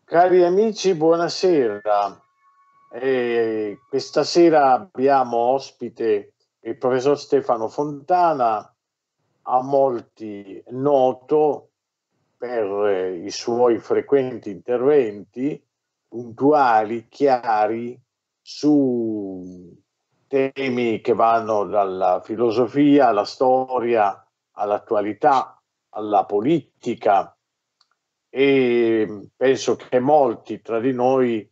Cari amici, buonasera. Questa sera abbiamo ospite il professor Stefano Fontana, a molti noto per i suoi frequenti interventi puntuali, chiari, su temi che vanno dalla filosofia alla storia, all'attualità, alla politica, e penso che molti tra di noi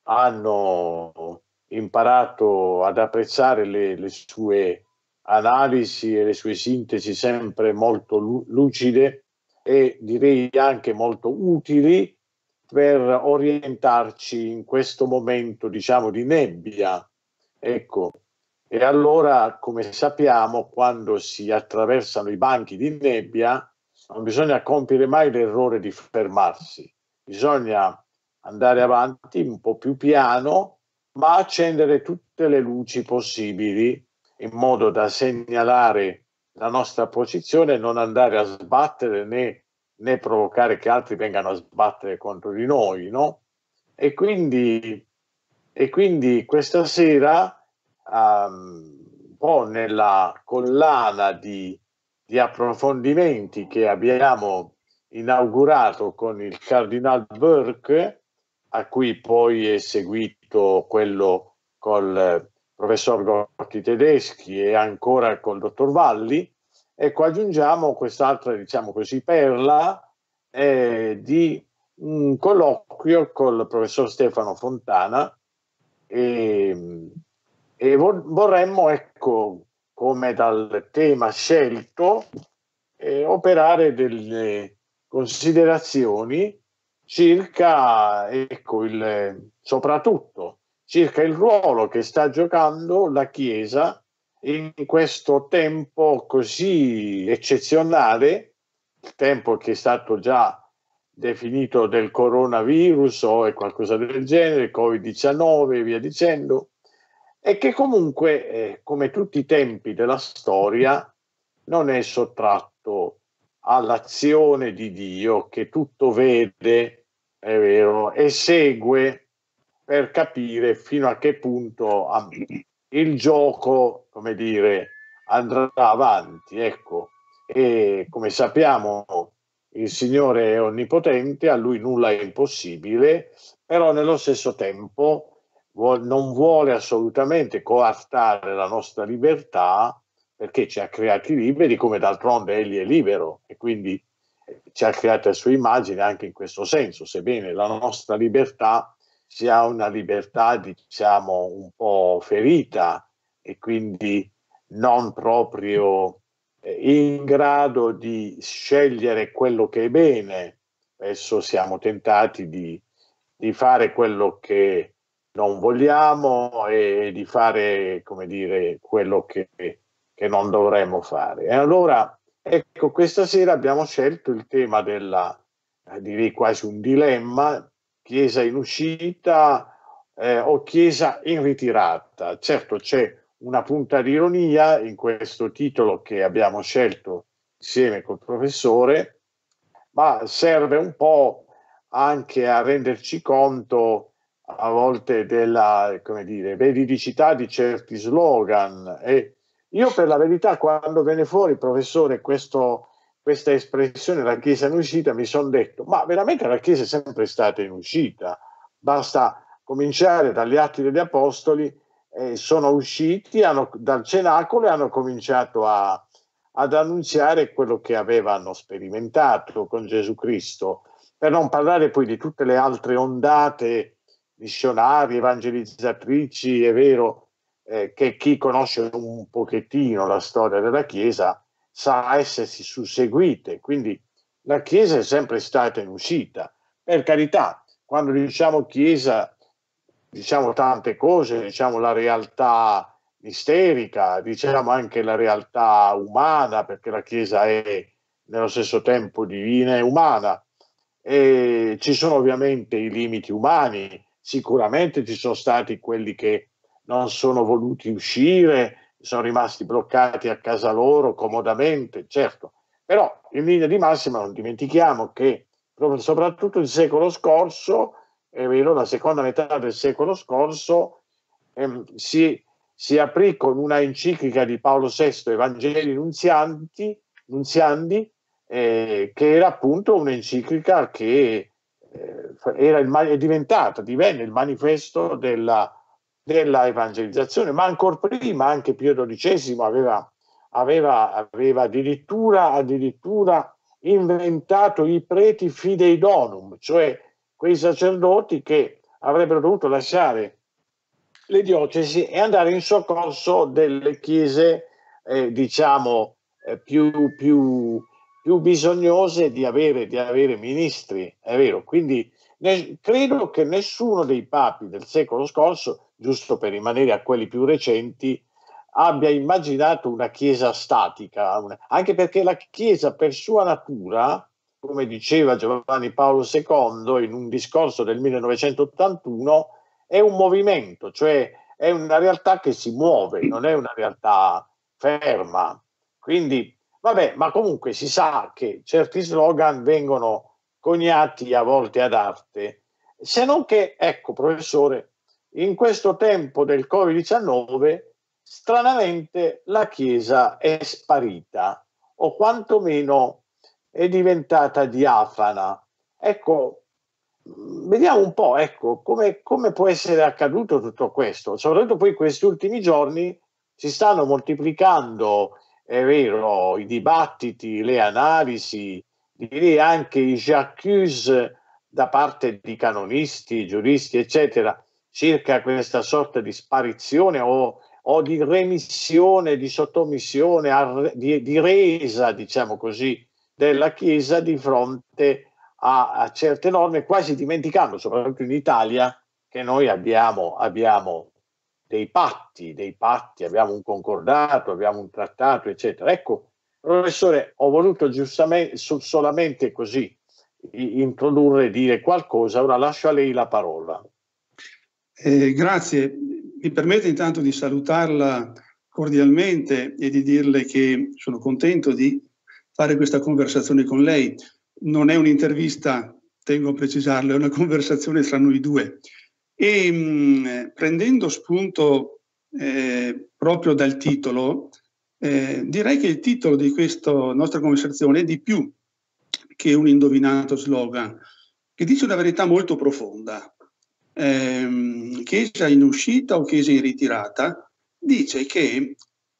hanno imparato ad apprezzare le sue analisi e le sue sintesi sempre molto lucide e direi anche molto utili per orientarci in questo momento, diciamo, di nebbia. Ecco, e allora, come sappiamo, quando si attraversano i banchi di nebbia, non bisogna compiere mai l'errore di fermarsi, bisogna andare avanti un po' più piano, ma accendere tutte le luci possibili in modo da segnalare la nostra posizione e non andare a sbattere né provocare che altri vengano a sbattere contro di noi, no? E quindi, e quindi questa sera, un po' nella collana di approfondimenti che abbiamo inaugurato con il Cardinal Burke, a cui poi è seguito quello col professor Gotti Tedeschi e ancora col dottor Valli. Ecco, aggiungiamo quest'altra, diciamo così, perla di un colloquio col professor Stefano Fontana, e, vorremmo, ecco, come dal tema scelto, operare delle considerazioni circa, ecco, soprattutto circa il ruolo che sta giocando la Chiesa in questo tempo così eccezionale, il tempo che è stato già definito del coronavirus o è qualcosa del genere, Covid-19 e via dicendo, e che comunque, come tutti i tempi della storia, non è sottratto all'azione di Dio che tutto vede, è vero, e segue per capire fino a che punto il gioco, come dire, andrà avanti, ecco. E come sappiamo il Signore è onnipotente, a Lui nulla è impossibile, però nello stesso tempo non vuole assolutamente coartare la nostra libertà, perché ci ha creati liberi, come d'altronde Egli è libero, e quindi ci ha creati a sua immagine anche in questo senso, sebbene la nostra libertà sia una libertà, diciamo, un po' ferita e quindi non proprio in grado di scegliere quello che è bene. Spesso siamo tentati di fare quello che non vogliamo e di fare, come dire, quello che non dovremmo fare. E allora, ecco, questa sera abbiamo scelto il tema della, direi quasi un dilemma, Chiesa in uscita o Chiesa in ritirata. Certo, c'è una punta di ironia in questo titolo che abbiamo scelto insieme col professore, ma serve un po' anche a renderci conto a volte della, come dire, veridicità di certi slogan. E io, per la verità, quando venne fuori, professore, questa espressione la Chiesa in uscita, mi sono detto, ma veramente la Chiesa è sempre stata in uscita, basta cominciare dagli Atti degli Apostoli, sono usciti dal cenacolo e hanno cominciato ad annunziare quello che avevano sperimentato con Gesù Cristo, per non parlare poi di tutte le altre ondate missionarie, evangelizzatrici. È vero che chi conosce un pochettino la storia della Chiesa sa essersi susseguite, quindi la Chiesa è sempre stata in uscita. Per carità, quando diciamo Chiesa diciamo tante cose, diciamo la realtà misterica, diciamo anche la realtà umana, perché la Chiesa è nello stesso tempo divina e umana. E ci sono ovviamente i limiti umani, sicuramente ci sono stati quelli che non sono voluti uscire, sono rimasti bloccati a casa loro comodamente, certo, però in linea di massima non dimentichiamo che soprattutto il secolo scorso è vero, la seconda metà del secolo scorso, si aprì con una enciclica di Paolo VI, Evangelii Nunziandi, che era appunto un'enciclica che divenne il manifesto della evangelizzazione, ma ancora prima anche Pio XII aveva addirittura inventato i preti fidei donum, cioè quei sacerdoti che avrebbero dovuto lasciare le diocesi e andare in soccorso delle chiese più bisognose di avere ministri, è vero. Quindi credo che nessuno dei papi del secolo scorso, giusto per rimanere a quelli più recenti, abbia immaginato una chiesa statica, anche perché la chiesa per sua natura, come diceva Giovanni Paolo II in un discorso del 1981, è un movimento, cioè è una realtà che si muove, non è una realtà ferma. Quindi, vabbè, ma comunque si sa che certi slogan vengono coniati a volte ad arte, se non che, ecco, professore, in questo tempo del Covid-19, stranamente la Chiesa è sparita, o quantomeno è diventata diafana. Ecco, vediamo un po', ecco, come può essere accaduto tutto questo. Soprattutto poi questi ultimi giorni si stanno moltiplicando, è vero, i dibattiti, le analisi, direi anche i j'accuse da parte di canonisti, giuristi, eccetera, circa questa sorta di sparizione o di remissione, di sottomissione, di resa, diciamo così, della Chiesa di fronte a certe norme, quasi dimenticando, soprattutto in Italia, che noi abbiamo dei patti, abbiamo un concordato, abbiamo un trattato, eccetera. Ecco, professore, ho voluto giustamente solamente così introdurre e dire qualcosa, ora lascio a lei la parola. Grazie, mi permette intanto di salutarla cordialmente e di dirle che sono contento di fare questa conversazione con lei. Non è un'intervista, tengo a precisarlo, è una conversazione tra noi due. E prendendo spunto proprio dal titolo, direi che il titolo di questa nostra conversazione è di più che un indovinato slogan, che dice una verità molto profonda. Chiesa in uscita o Chiesa in ritirata, dice che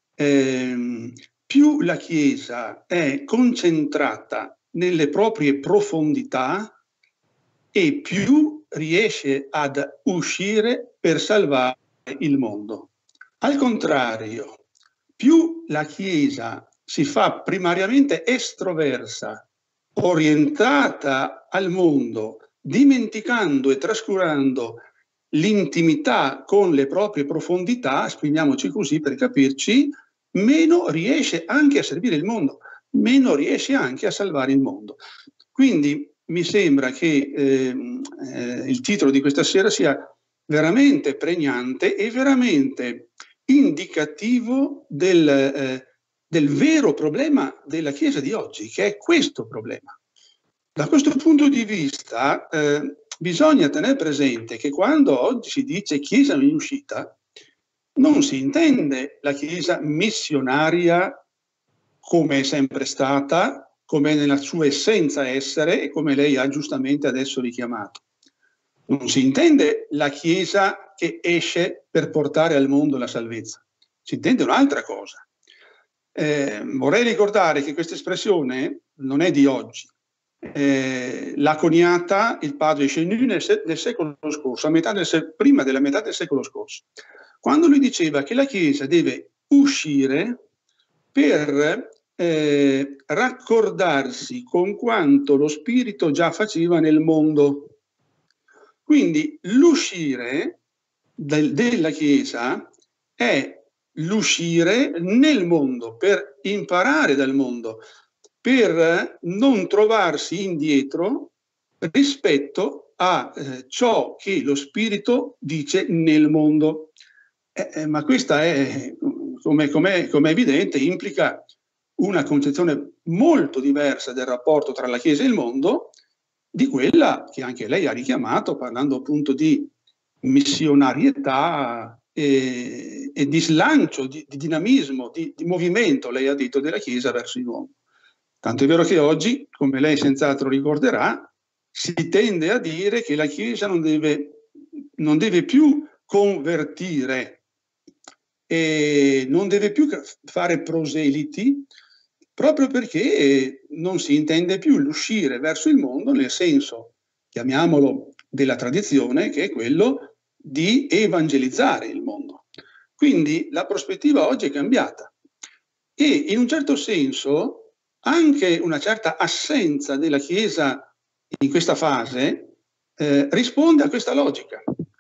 più la Chiesa è concentrata nelle proprie profondità e più riesce ad uscire per salvare il mondo. Al contrario, più la Chiesa si fa primariamente estroversa, orientata al mondo, dimenticando e trascurando l'intimità con le proprie profondità, esprimiamoci così per capirci, meno riesce anche a servire il mondo, meno riesce anche a salvare il mondo. Quindi mi sembra che il titolo di questa sera sia veramente pregnante e veramente indicativo del vero problema della Chiesa di oggi, che è questo problema. Da questo punto di vista bisogna tenere presente che quando oggi si dice Chiesa in uscita, non si intende la Chiesa missionaria come è sempre stata, come nella sua essenza essere e come lei ha giustamente adesso richiamato. Non si intende la Chiesa che esce per portare al mondo la salvezza, si intende un'altra cosa. Vorrei ricordare che questa espressione non è di oggi. L'ha coniata il padre Chenu nel secolo scorso, prima della metà del secolo scorso, quando lui diceva che la Chiesa deve uscire per raccordarsi con quanto lo Spirito già faceva nel mondo. Quindi l'uscire della Chiesa è l'uscire nel mondo per imparare dal mondo, per non trovarsi indietro rispetto a ciò che lo Spirito dice nel mondo. Ma questa è, come è evidente, implica una concezione molto diversa del rapporto tra la Chiesa e il mondo, di quella che anche lei ha richiamato, parlando appunto di missionarietà e di slancio, di dinamismo, di movimento, lei ha detto, della Chiesa verso l'uomo. Tanto è vero che oggi, come lei senz'altro ricorderà, si tende a dire che la Chiesa non deve più convertire e non deve più fare proseliti, proprio perché non si intende più l'uscire verso il mondo nel senso, chiamiamolo, della tradizione, che è quello di evangelizzare il mondo. Quindi la prospettiva oggi è cambiata e in un certo senso anche una certa assenza della Chiesa in questa fase risponde a questa logica.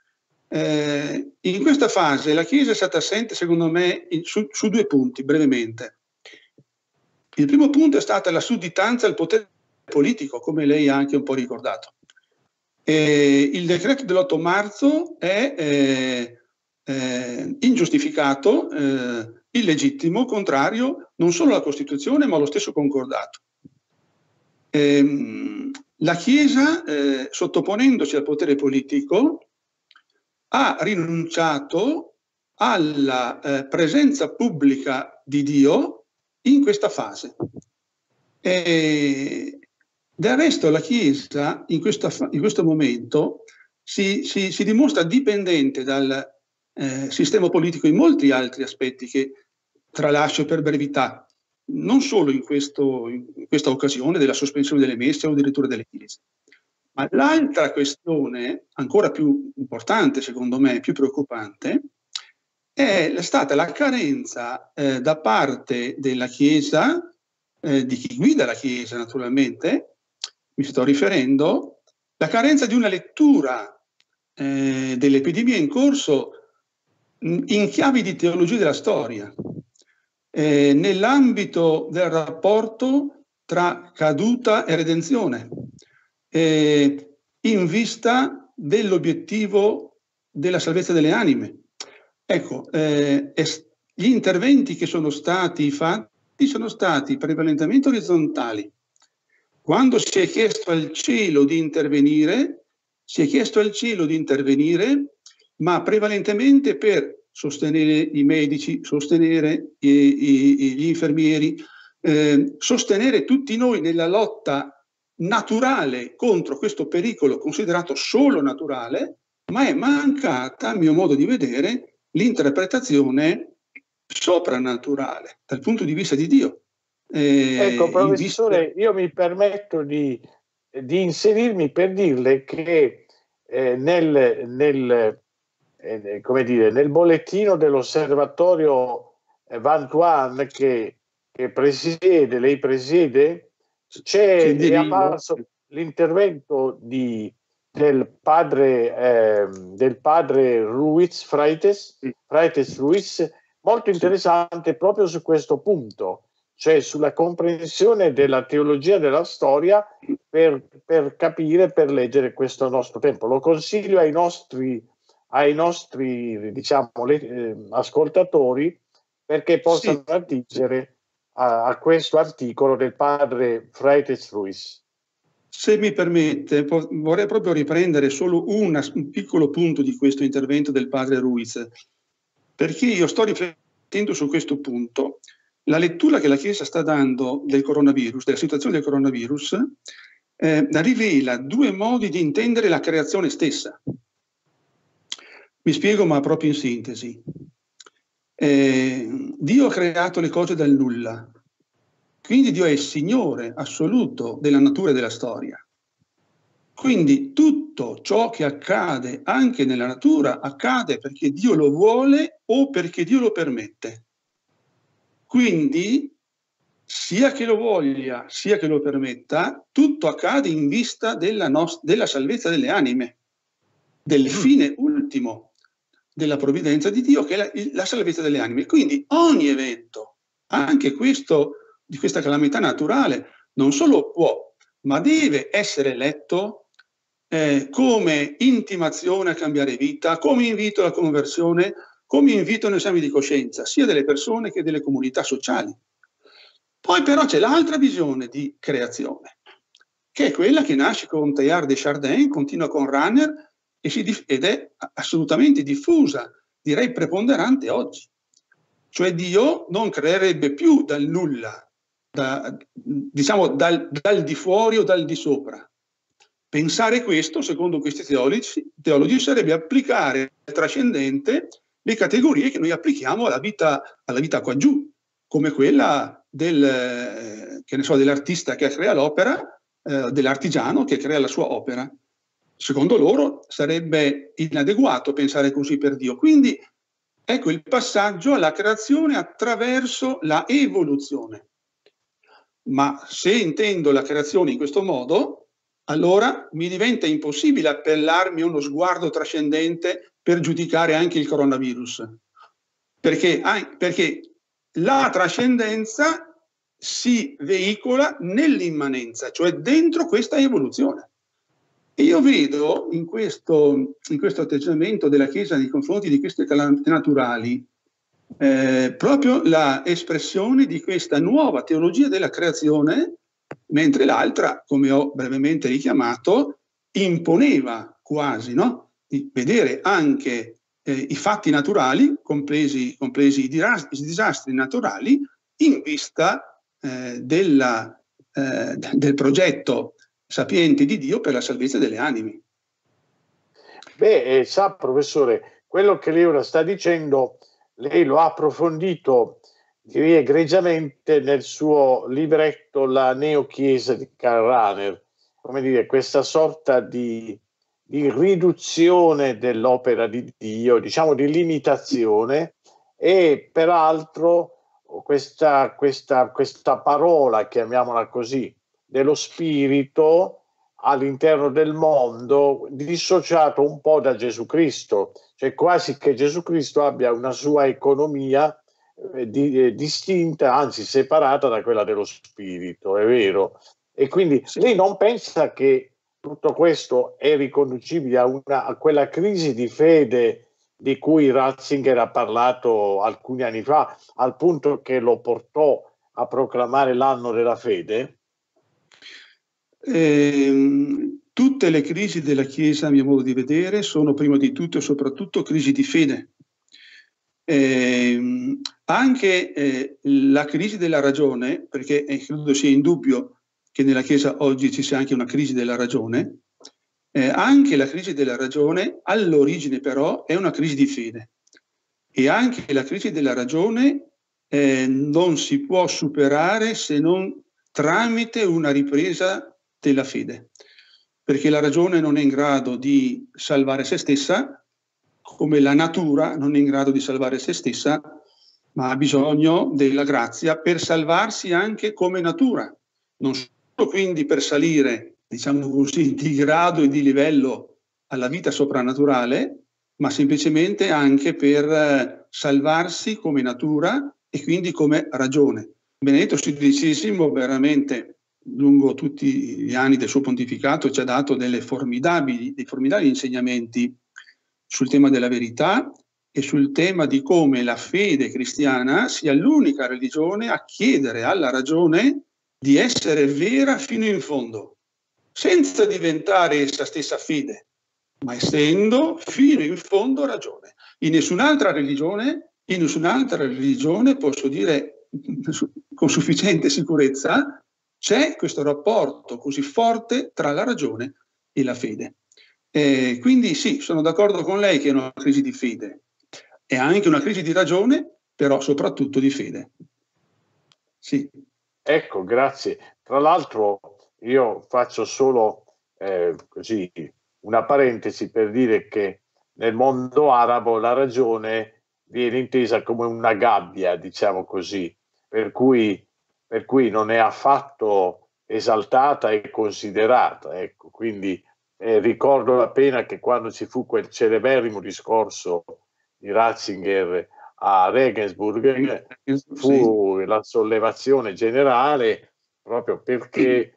In questa fase la Chiesa è stata assente, secondo me, su due punti, brevemente. Il primo punto è stata la sudditanza al potere politico, come lei ha anche un po' ricordato. Il decreto dell'8 marzo è ingiustificato, illegittimo, contrario non solo alla Costituzione ma allo stesso concordato. La Chiesa, sottoponendosi al potere politico, ha rinunciato alla presenza pubblica di Dio in questa fase. Del resto la Chiesa in questo momento si dimostra dipendente dal sistema politico in molti altri aspetti che tralascio per brevità, non solo in questa occasione della sospensione delle messe o addirittura delle chiese. Ma l'altra questione, ancora più importante secondo me, più preoccupante, è stata la carenza da parte della Chiesa, di chi guida la Chiesa naturalmente, mi sto riferendo, la carenza di una lettura dell'epidemia in corso in chiavi di teologia della storia, nell'ambito del rapporto tra caduta e redenzione, in vista dell'obiettivo della salvezza delle anime. Ecco, gli interventi che sono stati fatti sono stati prevalentemente orizzontali. Quando si è chiesto al cielo di intervenire, ma prevalentemente per sostenere i medici, sostenere gli infermieri, sostenere tutti noi nella lotta naturale contro questo pericolo considerato solo naturale, ma è mancata, a mio modo di vedere, l'interpretazione soprannaturale dal punto di vista di Dio. Ecco, professore, io mi permetto di inserirmi per dirle che come dire, nel bollettino dell'osservatorio Vantuan che lei presiede, è apparso l'intervento del padre Ruiz, Freites Ruiz, molto interessante proprio su questo punto, cioè sulla comprensione della teologia della storia per capire, per leggere questo nostro tempo. Lo consiglio ai nostri diciamo, ascoltatori, perché possano attingere a questo articolo del padre Freites Ruiz. Se mi permette, vorrei proprio riprendere solo un piccolo punto di questo intervento del padre Ruiz, perché io sto riflettendo su questo punto. La lettura che la Chiesa sta dando del coronavirus, della situazione del coronavirus, rivela due modi di intendere la creazione stessa. Mi spiego, ma proprio in sintesi. Dio ha creato le cose dal nulla, quindi Dio è il Signore assoluto della natura e della storia. Quindi tutto ciò che accade anche nella natura accade perché Dio lo vuole o perché Dio lo permette. Quindi, sia che lo voglia, sia che lo permetta, tutto accade in vista della salvezza delle anime, del fine ultimo della provvidenza di Dio, che è la salvezza delle anime. Quindi ogni evento, anche questo di questa calamità naturale, non solo può, ma deve essere letto come intimazione a cambiare vita, come invito alla conversione, come invito a un esame di coscienza, sia delle persone che delle comunità sociali. Poi però c'è l'altra visione di creazione, che è quella che nasce con Teilhard de Chardin, continua con Rahner ed è assolutamente diffusa, direi preponderante oggi. Cioè Dio non creerebbe più dal nulla, diciamo dal di fuori o dal di sopra. Pensare questo, secondo questi teologi, sarebbe applicare al trascendente le categorie che noi applichiamo alla vita qua giù, come quella dell'artista che crea l'opera, dell'artigiano che crea la sua opera. Secondo loro sarebbe inadeguato pensare così per Dio. Quindi ecco il passaggio alla creazione attraverso la evoluzione. Ma se intendo la creazione in questo modo, allora mi diventa impossibile appellarmi a uno sguardo trascendente per giudicare anche il coronavirus. Perché la trascendenza si veicola nell'immanenza, cioè dentro questa evoluzione. E io vedo in questo atteggiamento della Chiesa nei confronti di queste calamità naturali proprio la espressione di questa nuova teologia della creazione, mentre l'altra, come ho brevemente richiamato, imponeva quasi, no? Di vedere anche i fatti naturali, compresi i disastri naturali, in vista del progetto sapiente di Dio per la salvezza delle anime. Beh, sa, professore, quello che lei ora sta dicendo, lei lo ha approfondito, direi egregiamente, nel suo libretto La Neochiesa di Karl Rahner, come dire, questa sorta di riduzione dell'opera di Dio, diciamo di limitazione, e peraltro questa parola, chiamiamola così, dello spirito all'interno del mondo, dissociato un po' da Gesù Cristo, cioè quasi che Gesù Cristo abbia una sua economia distinta, anzi separata da quella dello spirito, è vero? E quindi lei non pensa che tutto questo è riconducibile a quella crisi di fede di cui Ratzinger ha parlato alcuni anni fa, al punto che lo portò a proclamare l'anno della fede? Tutte le crisi della Chiesa, a mio modo di vedere, sono prima di tutto e soprattutto crisi di fede. Anche la crisi della ragione, perché credo sia indubbio che nella Chiesa oggi ci sia anche una crisi della ragione, anche la crisi della ragione all'origine però è una crisi di fede. E anche la crisi della ragione non si può superare se non tramite una ripresa della fede, perché la ragione non è in grado di salvare se stessa, come la natura non è in grado di salvare se stessa, ma ha bisogno della grazia per salvarsi anche come natura, non solo quindi per salire, diciamo così, di grado e di livello alla vita soprannaturale, ma semplicemente anche per salvarsi come natura e quindi come ragione. Benedetto XVI veramente lungo tutti gli anni del suo pontificato ci ha dato dei formidabili insegnamenti sul tema della verità e sul tema di come la fede cristiana sia l'unica religione a chiedere alla ragione di essere vera fino in fondo, senza diventare essa stessa fede, ma essendo fino in fondo ragione. In nessun'altra religione, posso dire con sufficiente sicurezza, c'è questo rapporto così forte tra la ragione e la fede. Quindi sì, sono d'accordo con lei che è una crisi di fede, è anche una crisi di ragione, però soprattutto di fede. Sì. Ecco, grazie. Tra l'altro io faccio solo così una parentesi per dire che nel mondo arabo la ragione viene intesa come una gabbia, diciamo così, per cui non è affatto esaltata e considerata. Ecco, quindi ricordo appena che quando ci fu quel celeberrimo discorso di Ratzinger a Regensburg fu la sollevazione generale proprio perché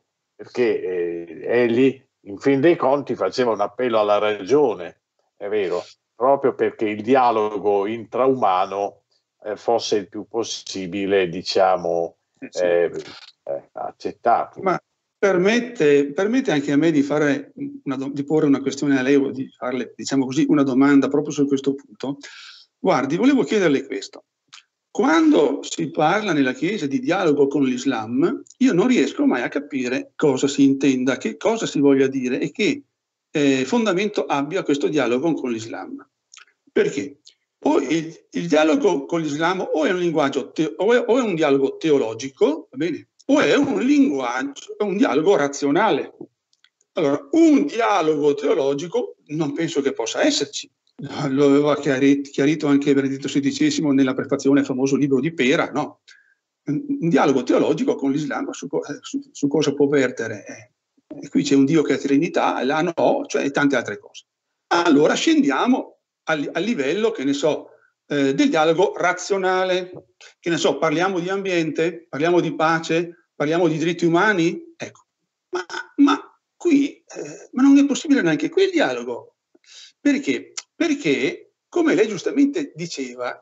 egli in fin dei conti faceva un appello alla ragione, è vero, proprio perché il dialogo intraumano fosse il più possibile, diciamo, accettato. Ma permette anche a me di porre una questione a lei, o di farle, diciamo così, una domanda proprio su questo punto. Guardi, volevo chiederle questo. Quando si parla nella Chiesa di dialogo con l'Islam, io non riesco mai a capire cosa si intenda, che cosa si voglia dire e che fondamento abbia questo dialogo con l'Islam. Perché? O il dialogo con l'Islam o è un linguaggio o è un dialogo teologico, va bene? O è un dialogo razionale. Allora, un dialogo teologico non penso che possa esserci. Lo aveva chiarito anche Benedetto XVI nella prefazione al famoso libro di Pera, no? Un dialogo teologico con l'Islam su cosa può vertere. E qui c'è un Dio che è Trinità, là no, cioè tante altre cose. Allora scendiamo al livello, che ne so, del dialogo razionale, che ne so, parliamo di ambiente, parliamo di pace, parliamo di diritti umani, ecco. Ma qui ma non è possibile neanche qui il dialogo. Perché? Perché, come lei giustamente diceva,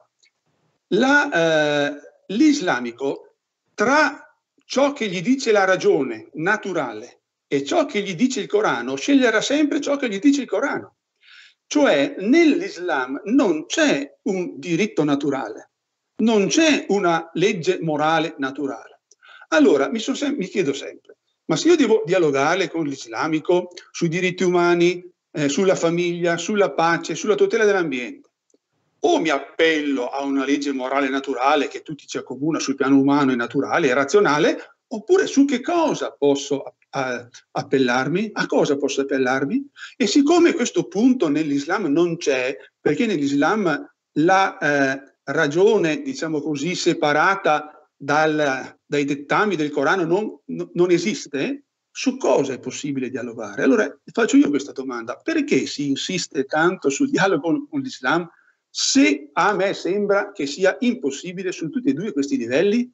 l'islamico, tra ciò che gli dice la ragione naturale e ciò che gli dice il Corano, sceglierà sempre ciò che gli dice il Corano. Cioè, nell'Islam non c'è un diritto naturale, non c'è una legge morale naturale. Allora, mi chiedo sempre, ma se io devo dialogare con l'islamico sui diritti umani, sulla famiglia, sulla pace, sulla tutela dell'ambiente, o mi appello a una legge morale naturale che tutti ci accomuna sul piano umano e naturale e razionale, oppure su che cosa posso appellarmi? A cosa posso appellarmi? E siccome questo punto nell'Islam non c'è, perché nell'Islam la ragione, diciamo così, separata dai dettami del Corano non esiste, su cosa è possibile dialogare? Allora faccio io questa domanda: perché si insiste tanto sul dialogo con l'Islam se a me sembra che sia impossibile su tutti e due questi livelli?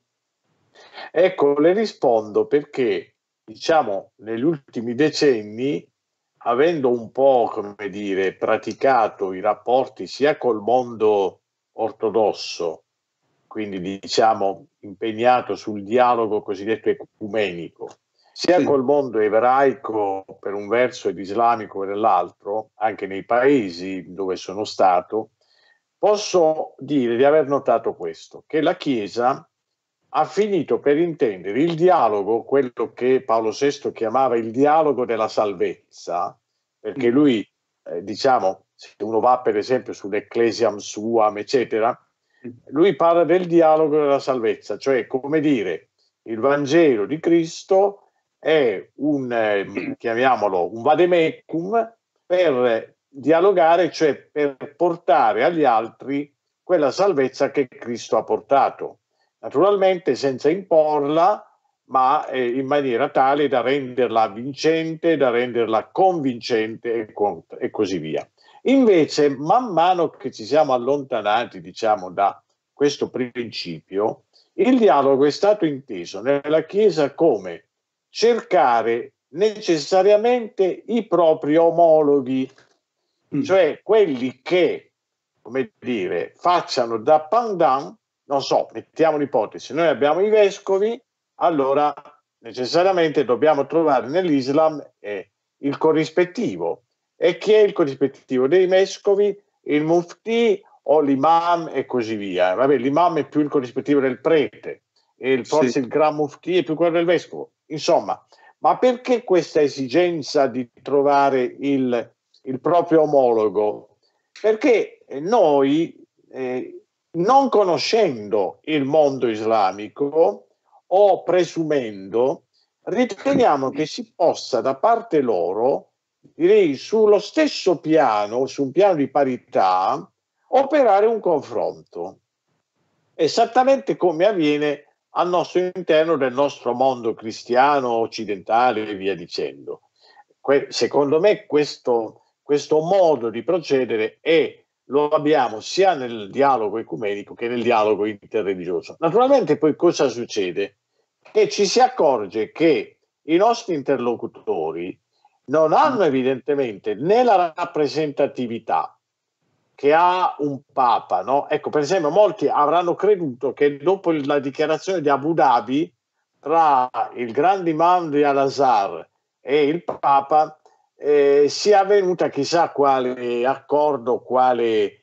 Ecco, le rispondo perché, diciamo, negli ultimi decenni, avendo un po', come dire, praticato i rapporti sia col mondo ortodosso, quindi diciamo impegnato sul dialogo cosiddetto ecumenico, sia col mondo ebraico per un verso ed islamico per l'altro, anche nei paesi dove sono stato, posso dire di aver notato questo, che la Chiesa ha finito per intendere il dialogo, quello che Paolo VI chiamava il dialogo della salvezza, perché lui, diciamo, se uno va per esempio sull'Ecclesiam Suam, eccetera, lui parla del dialogo della salvezza, cioè, come dire, il Vangelo di Cristo è chiamiamolo, un vademecum per dialogare, cioè per portare agli altri quella salvezza che Cristo ha portato. Naturalmente senza imporla, ma in maniera tale da renderla vincente, da renderla convincente e così via. Invece, man mano che ci siamo allontanati, diciamo, da questo principio, il dialogo è stato inteso nella Chiesa come cercare necessariamente i propri omologhi, cioè quelli che, come dire, facciano da pendant. Non so, mettiamo l'ipotesi, noi abbiamo i vescovi, allora necessariamente dobbiamo trovare nell'Islam il corrispettivo. E chi è il corrispettivo dei vescovi? Il mufti o l'imam e così via. Vabbè, l'imam è più il corrispettivo del prete, e forse il gran mufti è più quello del vescovo. Insomma, ma perché questa esigenza di trovare il proprio omologo? Perché noi, non conoscendo il mondo islamico o presumendo, riteniamo che si possa da parte loro, direi sullo stesso piano, su un piano di parità, operare un confronto, esattamente come avviene al nostro interno del nostro mondo cristiano occidentale e via dicendo. Secondo me questo modo di procedere lo abbiamo sia nel dialogo ecumenico che nel dialogo interreligioso. Naturalmente poi cosa succede? Che ci si accorge che i nostri interlocutori non hanno evidentemente né la rappresentatività che ha un papa, no? Ecco, per esempio, molti avranno creduto che dopo la dichiarazione di Abu Dhabi tra il grande imam di Al-Azhar e il Papa sia avvenuta chissà quale accordo, quale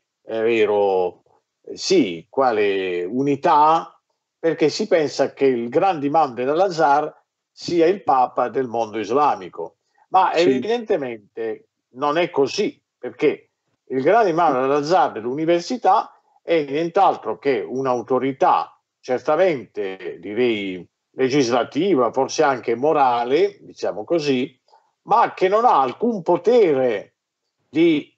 quale unità, perché si pensa che il grande imam dell'Al-Azhar sia il Papa del mondo islamico, ma evidentemente non è così, perché il grande imam dell'Al-Azhar dell'università è nient'altro che un'autorità, certamente direi legislativa, forse anche morale, diciamo così, ma che non ha alcun potere di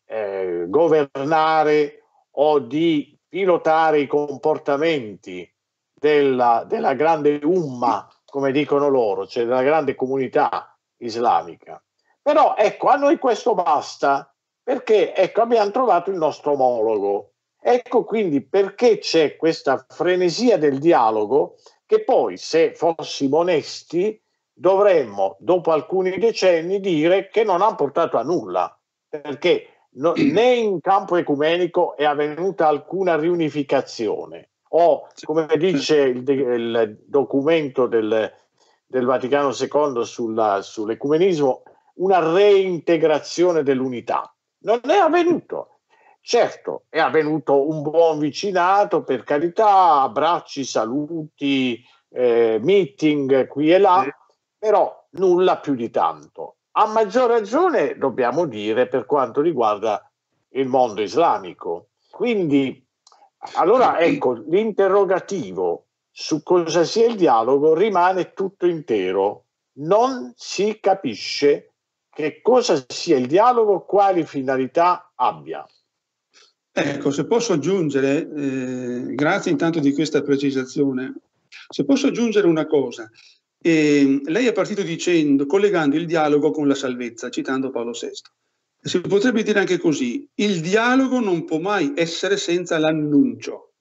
governare o di pilotare i comportamenti della grande umma, come dicono loro, cioè della grande comunità islamica. Però ecco, a noi questo basta, perché ecco, abbiamo trovato il nostro omologo. Ecco quindi perché c'è questa frenesia del dialogo che poi, se fossimo onesti, dovremmo, dopo alcuni decenni, dire che non ha portato a nulla, perché né in campo ecumenico è avvenuta alcuna riunificazione, o, come dice il documento del Vaticano II sull'ecumenismo, una reintegrazione dell'unità. Non è avvenuto. Certo, è avvenuto un buon vicinato, per carità, abbracci, saluti, meeting qui e là, però nulla più di tanto. A maggior ragione dobbiamo dire per quanto riguarda il mondo islamico. Quindi, allora ecco, l'interrogativo su cosa sia il dialogo rimane tutto intero. Non si capisce che cosa sia il dialogo, quali finalità abbia. Ecco, se posso aggiungere, grazie intanto di questa precisazione, se posso aggiungere una cosa. Lei è partito dicendo, collegando il dialogo con la salvezza, citando Paolo VI. Si potrebbe dire anche così, il dialogo non può mai essere senza l'annuncio,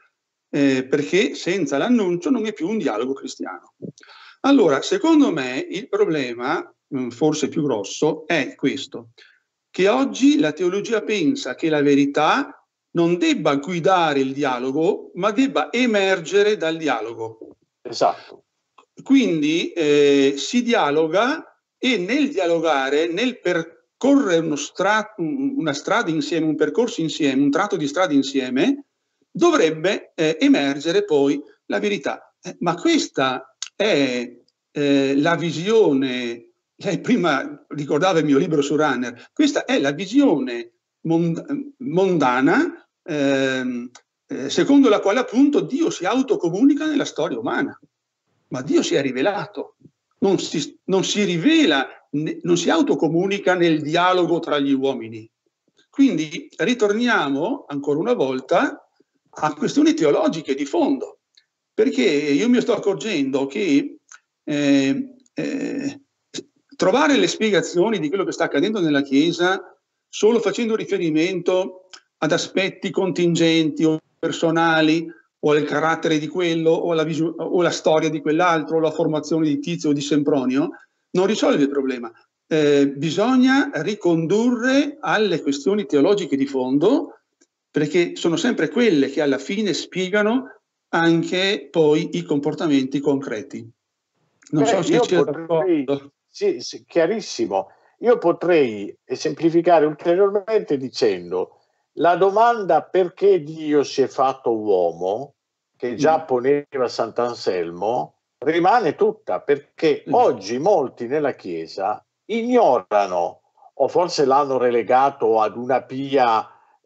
perché senza l'annuncio non è più un dialogo cristiano. Allora, secondo me, il problema, forse più grosso, è questo, che oggi la teologia pensa che la verità non debba guidare il dialogo, ma debba emergere dal dialogo. Esatto. Quindi si dialoga e nel dialogare, nel percorrere una strada insieme, un percorso insieme, un tratto di strada insieme, dovrebbe emergere poi la verità. Ma questa è la visione. Lei prima ricordava il mio libro su Runner, questa è la visione mondana secondo la quale appunto Dio si autocomunica nella storia umana, ma Dio si è rivelato, non si rivela, non si autocomunica nel dialogo tra gli uomini. Quindi ritorniamo ancora una volta a questioni teologiche di fondo, perché io mi sto accorgendo che trovare le spiegazioni di quello che sta accadendo nella Chiesa solo facendo riferimento ad aspetti contingenti o personali o al carattere di quello o la storia di quell'altro o la formazione di Tizio o di Sempronio non risolve il problema. Bisogna ricondurre alle questioni teologiche di fondo, perché sono sempre quelle che alla fine spiegano anche poi i comportamenti concreti. Non so se c'è d'accordo. Sì, chiarissimo. Io potrei semplificare ulteriormente dicendo la domanda perché Dio si è fatto uomo, che già poneva Sant'Anselmo, rimane tutta, perché oggi molti nella Chiesa ignorano, o forse l'hanno relegato ad una pia,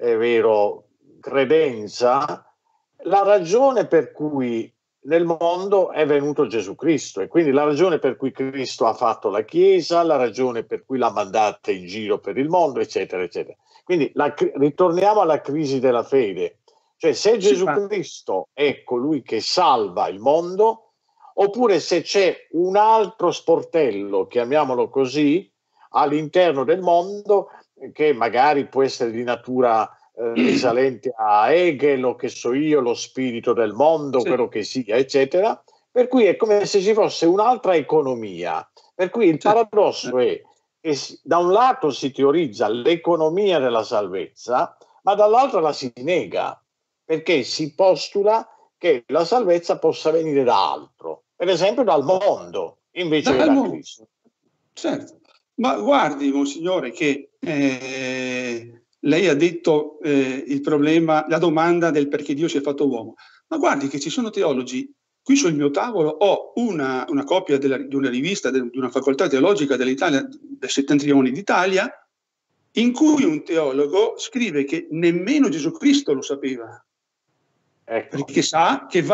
credenza, la ragione per cui nel mondo è venuto Gesù Cristo, e quindi la ragione per cui Cristo ha fatto la Chiesa, la ragione per cui l'ha mandata in giro per il mondo, eccetera, eccetera. Quindi ritorniamo alla crisi della fede, cioè se Gesù Cristo è colui che salva il mondo, oppure se c'è un altro sportello, chiamiamolo così, all'interno del mondo, che magari può essere di natura risalente a Hegel, o che so io, lo spirito del mondo, quello che sia, eccetera. Per cui è come se ci fosse un'altra economia. Per cui il paradosso è che da un lato si teorizza l'economia della salvezza, ma dall'altro la si nega, perché si postula che la salvezza possa venire da altro. per esempio dal mondo, invece che da Cristo. Certo, ma guardi, Monsignore, che lei ha detto il problema, la domanda del perché Dio si è fatto uomo, ma guardi che ci sono teologi. Qui sul mio tavolo ho una copia di una rivista di una facoltà teologica dell'Italia, del Settentrione d'Italia, in cui un teologo scrive che nemmeno Gesù Cristo lo sapeva, ecco. Perché sa che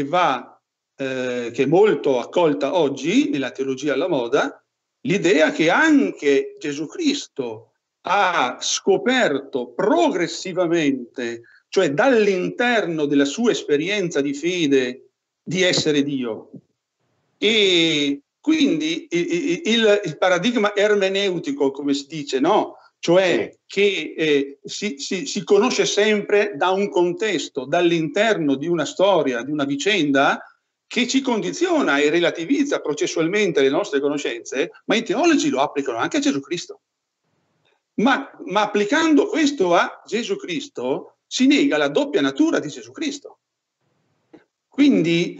è molto accolta oggi nella teologia alla moda l'idea che anche Gesù Cristo ha scoperto progressivamente, cioè dall'interno della sua esperienza di fede, di essere Dio. E quindi il paradigma ermeneutico, come si dice, no? Cioè che si conosce sempre da un contesto, dall'interno di una storia, di una vicenda che ci condiziona e relativizza processualmente le nostre conoscenze, ma i teologi lo applicano anche a Gesù Cristo. Ma applicando questo a Gesù Cristo si nega la doppia natura di Gesù Cristo. Quindi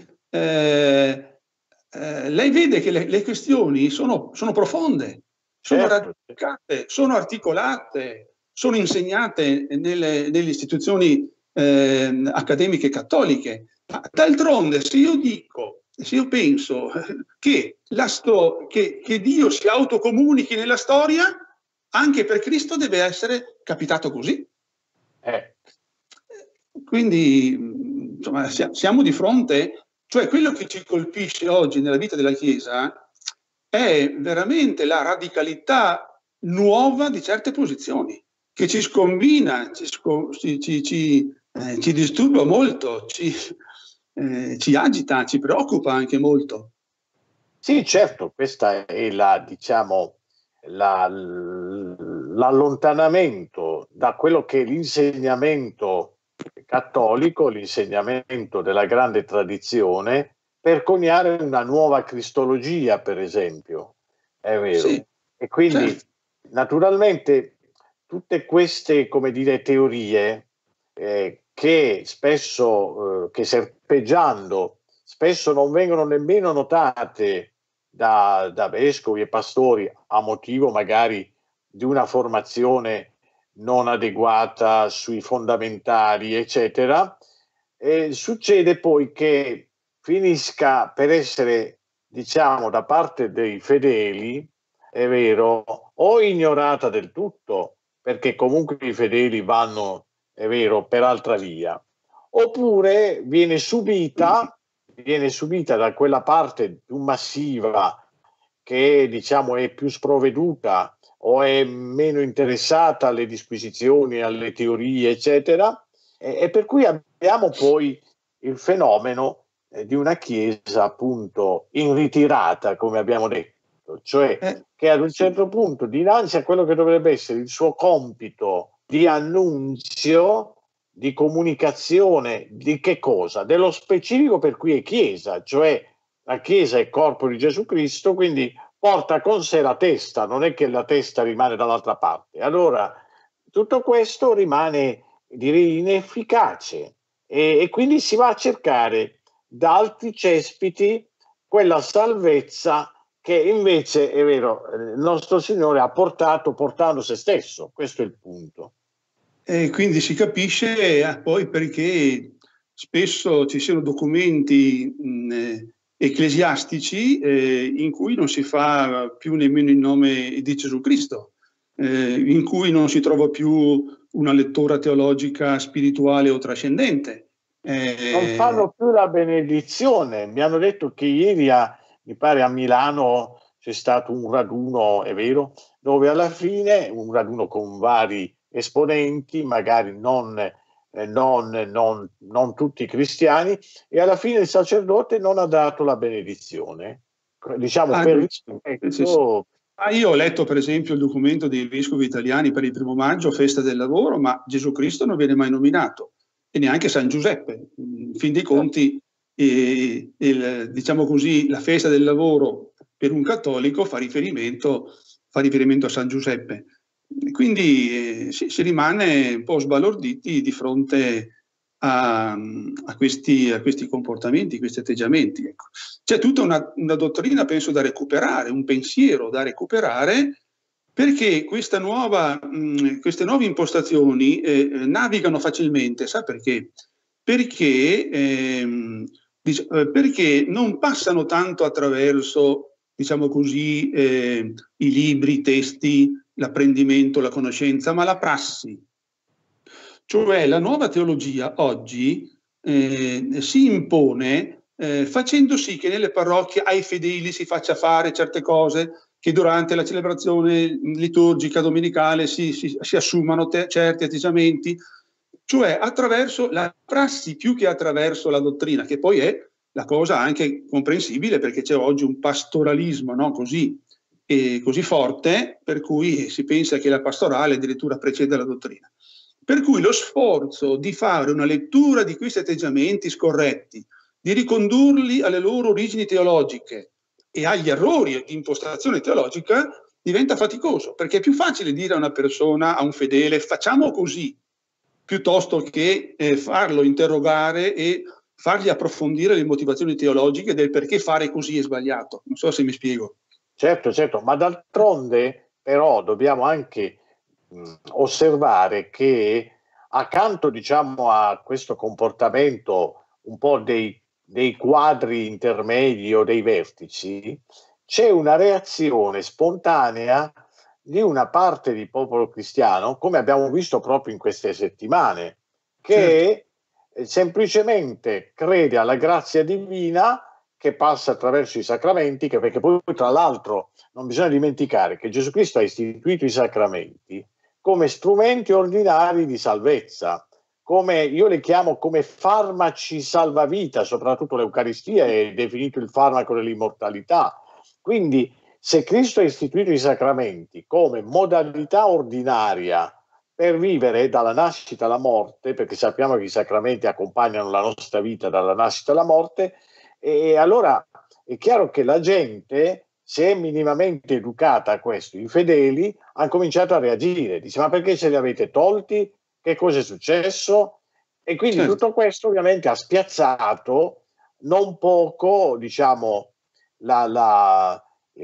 lei vede che le questioni sono profonde, sono radicate, sono articolate, sono insegnate nelle istituzioni accademiche cattoliche. D'altronde, se io penso che Dio si autocomunichi nella storia, anche per Cristo deve essere capitato così. Quindi, insomma, siamo di fronte, cioè quello che ci colpisce oggi nella vita della Chiesa è veramente la radicalità nuova di certe posizioni, che ci scombina, ci disturba molto, ci agita, ci preoccupa anche molto. Sì, certo, questa è l'allontanamento da quello che è l'insegnamento cattolico, l'insegnamento della grande tradizione, per coniare una nuova cristologia, per esempio, è vero. Sì, e quindi certo. Naturalmente tutte queste, come dire, teorie che spesso, che serpeggiando, spesso non vengono nemmeno notate da vescovi e pastori, a motivo magari di una formazione non adeguata sui fondamentali, eccetera, succede poi che finisca per essere, diciamo, da parte dei fedeli, è vero, o ignorata del tutto, perché comunque i fedeli vanno, è vero, per altra via, oppure viene subita da quella parte più massiva che, diciamo, è più sprovveduta o è meno interessata alle disquisizioni, alle teorie, eccetera, e per cui abbiamo poi il fenomeno di una Chiesa appunto in ritirata, come abbiamo detto, cioè che ad un certo punto, dinanzi a quello che dovrebbe essere il suo compito di annunzio, di comunicazione, di che cosa? Dello specifico per cui è Chiesa, cioè la Chiesa è corpo di Gesù Cristo, quindi porta con sé la testa, non è che la testa rimane dall'altra parte. Allora, tutto questo rimane, direi, inefficace e quindi si va a cercare da altri cespiti quella salvezza che invece, è vero, il nostro Signore ha portando se stesso. Questo è il punto. E quindi si capisce poi perché spesso ci siano documenti ecclesiastici in cui non si fa più nemmeno il nome di Gesù Cristo, in cui non si trova più una lettura teologica, spirituale o trascendente. Non fanno più la benedizione. Mi hanno detto che ieri, mi pare a Milano, c'è stato un raduno, è vero, dove alla fine, un raduno con vari esponenti, magari non tutti cristiani, e alla fine il sacerdote non ha dato la benedizione, diciamo, per rispetto. Sì. Io ho letto per esempio il documento dei vescovi italiani per il 1° maggio, festa del lavoro, ma Gesù Cristo non viene mai nominato, e neanche San Giuseppe. In fin dei conti, diciamo così, la festa del lavoro per un cattolico fa riferimento a San Giuseppe. Quindi si rimane un po' sbalorditi di fronte a questi comportamenti, questi atteggiamenti. Ecco. C'è tutta una dottrina, penso, da recuperare, un pensiero da recuperare, perché queste nuove impostazioni navigano facilmente. Sa perché? Perché non passano tanto attraverso, diciamo così, i libri, i testi, l'apprendimento, la conoscenza, ma la prassi. Cioè la nuova teologia oggi si impone facendo sì che nelle parrocchie ai fedeli si faccia fare certe cose, che durante la celebrazione liturgica domenicale si assumano certi atteggiamenti, cioè attraverso la prassi più che attraverso la dottrina, che poi è la cosa anche comprensibile, perché c'è oggi un pastoralismo, no? così forte, per cui si pensa che la pastorale addirittura precede la dottrina. Per cui lo sforzo di fare una lettura di questi atteggiamenti scorretti, di ricondurli alle loro origini teologiche e agli errori di impostazione teologica, diventa faticoso, perché è più facile dire a una persona, a un fedele, facciamo così, piuttosto che farlo interrogare e fargli approfondire le motivazioni teologiche del perché fare così è sbagliato. Non so se mi spiego. Certo, ma d'altronde però dobbiamo anche osservare che accanto, diciamo, a questo comportamento un po' dei quadri intermedi o dei vertici, c'è una reazione spontanea di una parte di popolo cristiano, come abbiamo visto proprio in queste settimane, che semplicemente crede alla grazia divina che passa attraverso i sacramenti, perché poi tra l'altro non bisogna dimenticare che Gesù Cristo ha istituito i sacramenti come strumenti ordinari di salvezza, come io le chiamo come farmaci salvavita, soprattutto l'Eucaristia è definito il farmaco dell'immortalità. Quindi se Cristo ha istituito i sacramenti come modalità ordinaria per vivere dalla nascita alla morte, perché sappiamo che i sacramenti accompagnano la nostra vita dalla nascita alla morte, e allora è chiaro che la gente, se è minimamente educata a questo, i fedeli hanno cominciato a reagire, dice ma perché ce li avete tolti? Che cosa è successo? E quindi tutto questo ovviamente ha spiazzato non poco, diciamo, la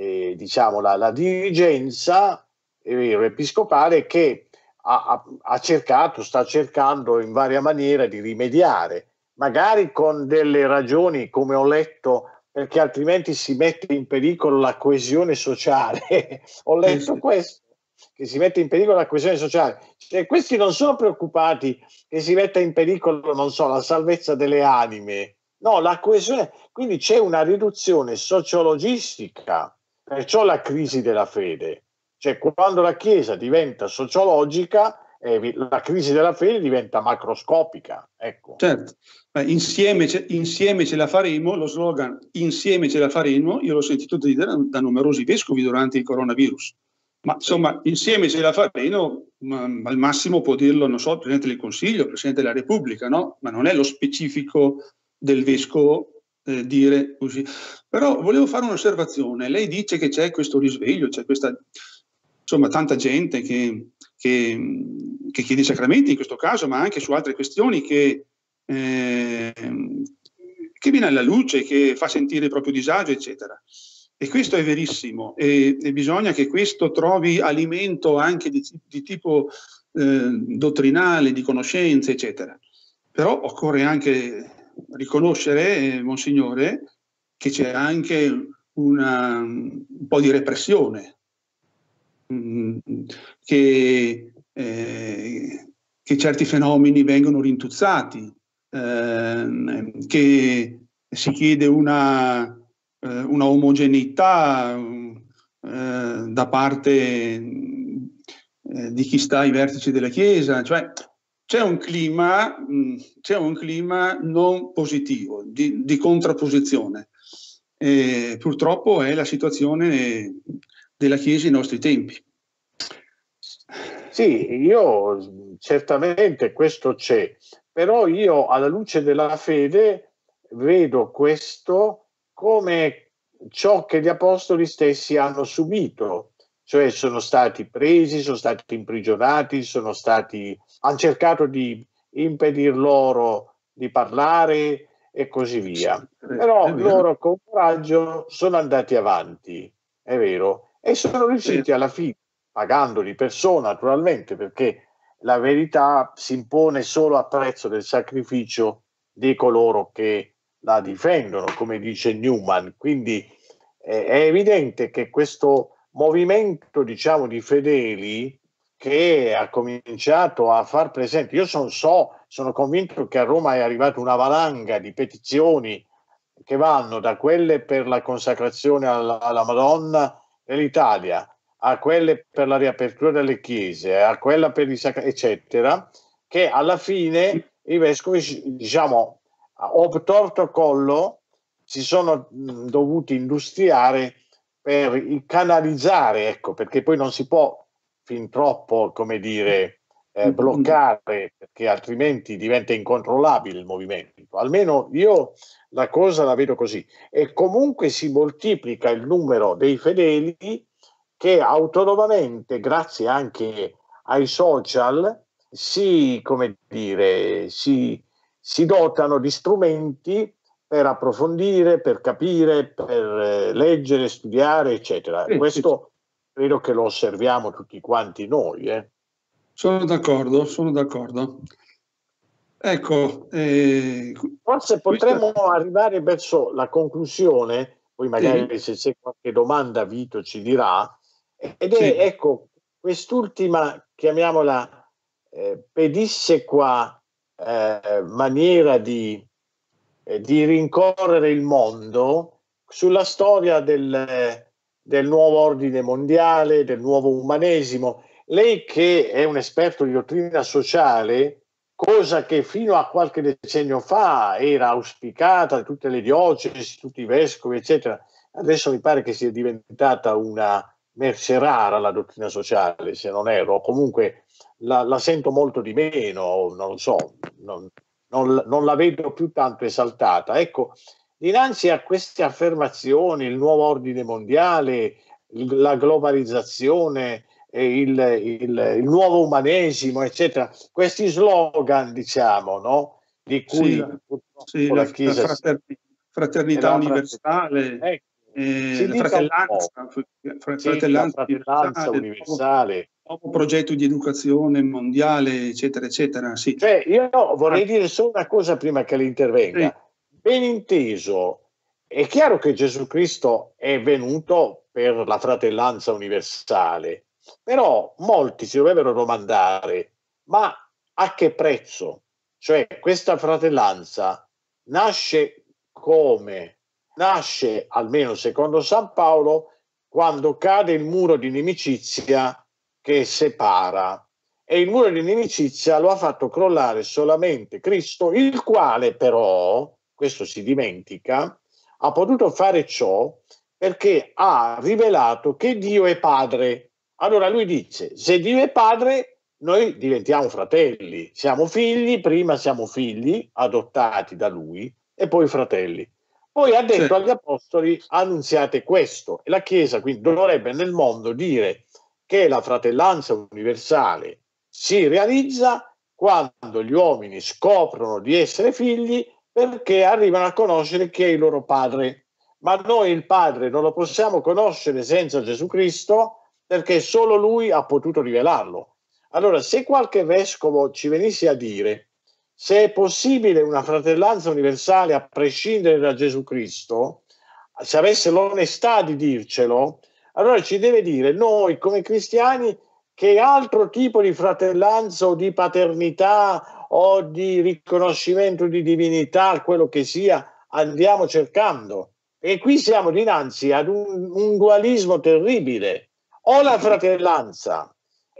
dirigenza episcopale, che sta cercando in varia maniera di rimediare, magari con delle ragioni, come ho letto, perché altrimenti si mette in pericolo la coesione sociale. Ho letto questo, che si mette in pericolo la coesione sociale. Cioè, questi non sono preoccupati che si metta in pericolo, non so, la salvezza delle anime. No, la coesione. Quindi c'è una riduzione sociologistica, perciò la crisi della fede. Cioè, quando la Chiesa diventa sociologica, la crisi della fede diventa macroscopica. Ecco. Certo, insieme ce la faremo, lo slogan insieme ce la faremo, io l'ho sentito dire da numerosi vescovi durante il coronavirus. Ma insomma, insieme ce la faremo, al massimo può dirlo, non so, il Presidente del Consiglio, il Presidente della Repubblica, no? Ma non è lo specifico del vescovo dire così. Però volevo fare un'osservazione. Lei dice che c'è questo risveglio, c'è questa, insomma, tanta gente che chiede i sacramenti in questo caso, ma anche su altre questioni che viene alla luce, che fa sentire il proprio disagio, eccetera. E questo è verissimo, e bisogna che questo trovi alimento anche di tipo dottrinale, di conoscenze, eccetera. Però occorre anche riconoscere, Monsignore, che c'è anche un po' di repressione, che certi fenomeni vengono rintuzzati, che si chiede una omogeneità da parte di chi sta ai vertici della Chiesa, cioè c'è un clima non positivo, di contrapposizione. Purtroppo è la situazione della Chiesa ai nostri tempi. Sì, io certamente questo c'è, però io alla luce della fede vedo questo come ciò che gli apostoli stessi hanno subito, cioè sono stati presi, sono stati imprigionati, hanno cercato di impedir loro di parlare e così via. Sì, Però è vero. loro con coraggio sono andati avanti, è vero, e sono riusciti alla fine, pagando di persona naturalmente, perché la verità si impone solo a prezzo del sacrificio di coloro che la difendono, come dice Newman. Quindi è evidente che questo movimento, diciamo, di fedeli che ha cominciato a far presente, io sono convinto che a Roma è arrivata una valanga di petizioni che vanno da quelle per la consacrazione alla Madonna dell'Italia, a quelle per la riapertura delle chiese, a quella per i eccetera, che alla fine i vescovi, diciamo, obtorto collo, si sono dovuti industriare per canalizzare, ecco, perché poi non si può fin troppo, come dire, bloccare, perché altrimenti diventa incontrollabile il movimento. Almeno io la cosa la vedo così. E comunque si moltiplica il numero dei fedeli che autonomamente, grazie anche ai social, come dire, si dotano di strumenti per approfondire, per capire, per leggere, studiare, eccetera. Questo credo che lo osserviamo tutti quanti noi. Sono d'accordo, sono d'accordo. Ecco, forse potremmo arrivare verso la conclusione, poi magari se c'è qualche domanda Vito ci dirà, ed è, ecco, quest'ultima, chiamiamola pedissequa maniera di rincorrere il mondo sulla storia del nuovo ordine mondiale, del nuovo umanesimo. Lei che è un esperto di dottrina sociale, cosa che fino a qualche decennio fa era auspicata da tutte le diocesi, tutti i vescovi, eccetera, adesso mi pare che sia diventata una merce rara la dottrina sociale, se non erro, comunque la sento molto di meno, non lo so, non la vedo più tanto esaltata. Ecco, dinanzi a queste affermazioni, il nuovo ordine mondiale, la globalizzazione, il nuovo umanesimo, eccetera, questi slogan, diciamo, no? Di cui purtroppo la Chiesa fraternità universale, la fratellanza universale, nuovo progetto di educazione mondiale, eccetera, eccetera. Sì. Cioè, io vorrei dire solo una cosa prima che lei intervenga. Sì. Ben inteso, è chiaro che Gesù Cristo è venuto per la fratellanza universale, però molti si dovrebbero domandare, ma a che prezzo? Cioè, questa fratellanza nasce come? Nasce, almeno secondo San Paolo, quando cade il muro di inimicizia che separa. E il muro di inimicizia lo ha fatto crollare solamente Cristo, il quale però, questo si dimentica, ha potuto fare ciò perché ha rivelato che Dio è padre. Allora lui dice, se Dio è padre, noi diventiamo fratelli, siamo figli, prima siamo figli adottati da lui e poi fratelli. Poi ha detto agli apostoli, annunziate questo, e la Chiesa quindi dovrebbe nel mondo dire che la fratellanza universale si realizza quando gli uomini scoprono di essere figli perché arrivano a conoscere chi è il loro padre. Ma noi il padre non lo possiamo conoscere senza Gesù Cristo perché solo lui ha potuto rivelarlo. Allora, se qualche vescovo ci venisse a dire se è possibile una fratellanza universale a prescindere da Gesù Cristo, se avesse l'onestà di dircelo, allora ci deve dire noi come cristiani che altro tipo di fratellanza o di paternità o di riconoscimento di divinità, quello che sia, andiamo cercando. E qui siamo dinanzi ad un dualismo terribile. O la fratellanza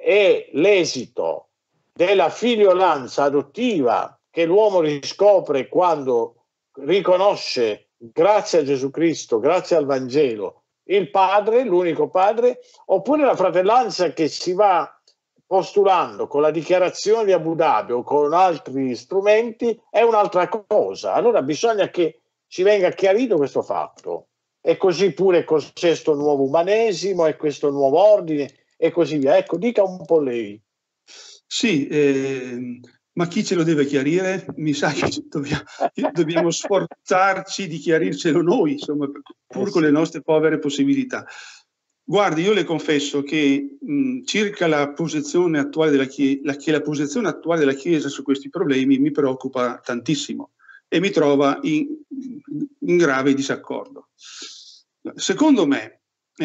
è l'esito della figliolanza adottiva che l'uomo riscopre quando riconosce, grazie a Gesù Cristo, grazie al Vangelo, il padre, l'unico padre, oppure la fratellanza che si va postulando con la dichiarazione di Abu Dhabi o con altri strumenti è un'altra cosa. Allora bisogna che ci venga chiarito questo fatto. E così pure con questo nuovo umanesimo e questo nuovo ordine e così via. Ecco, dica un po' lei. Sì, Ma chi ce lo deve chiarire? Mi sa che dobbiamo sforzarci di chiarircelo noi, insomma, pur con le nostre povere possibilità. Guardi, io le confesso che circa la posizione attuale della Chiesa su questi problemi mi preoccupa tantissimo e mi trova in grave disaccordo. Secondo me,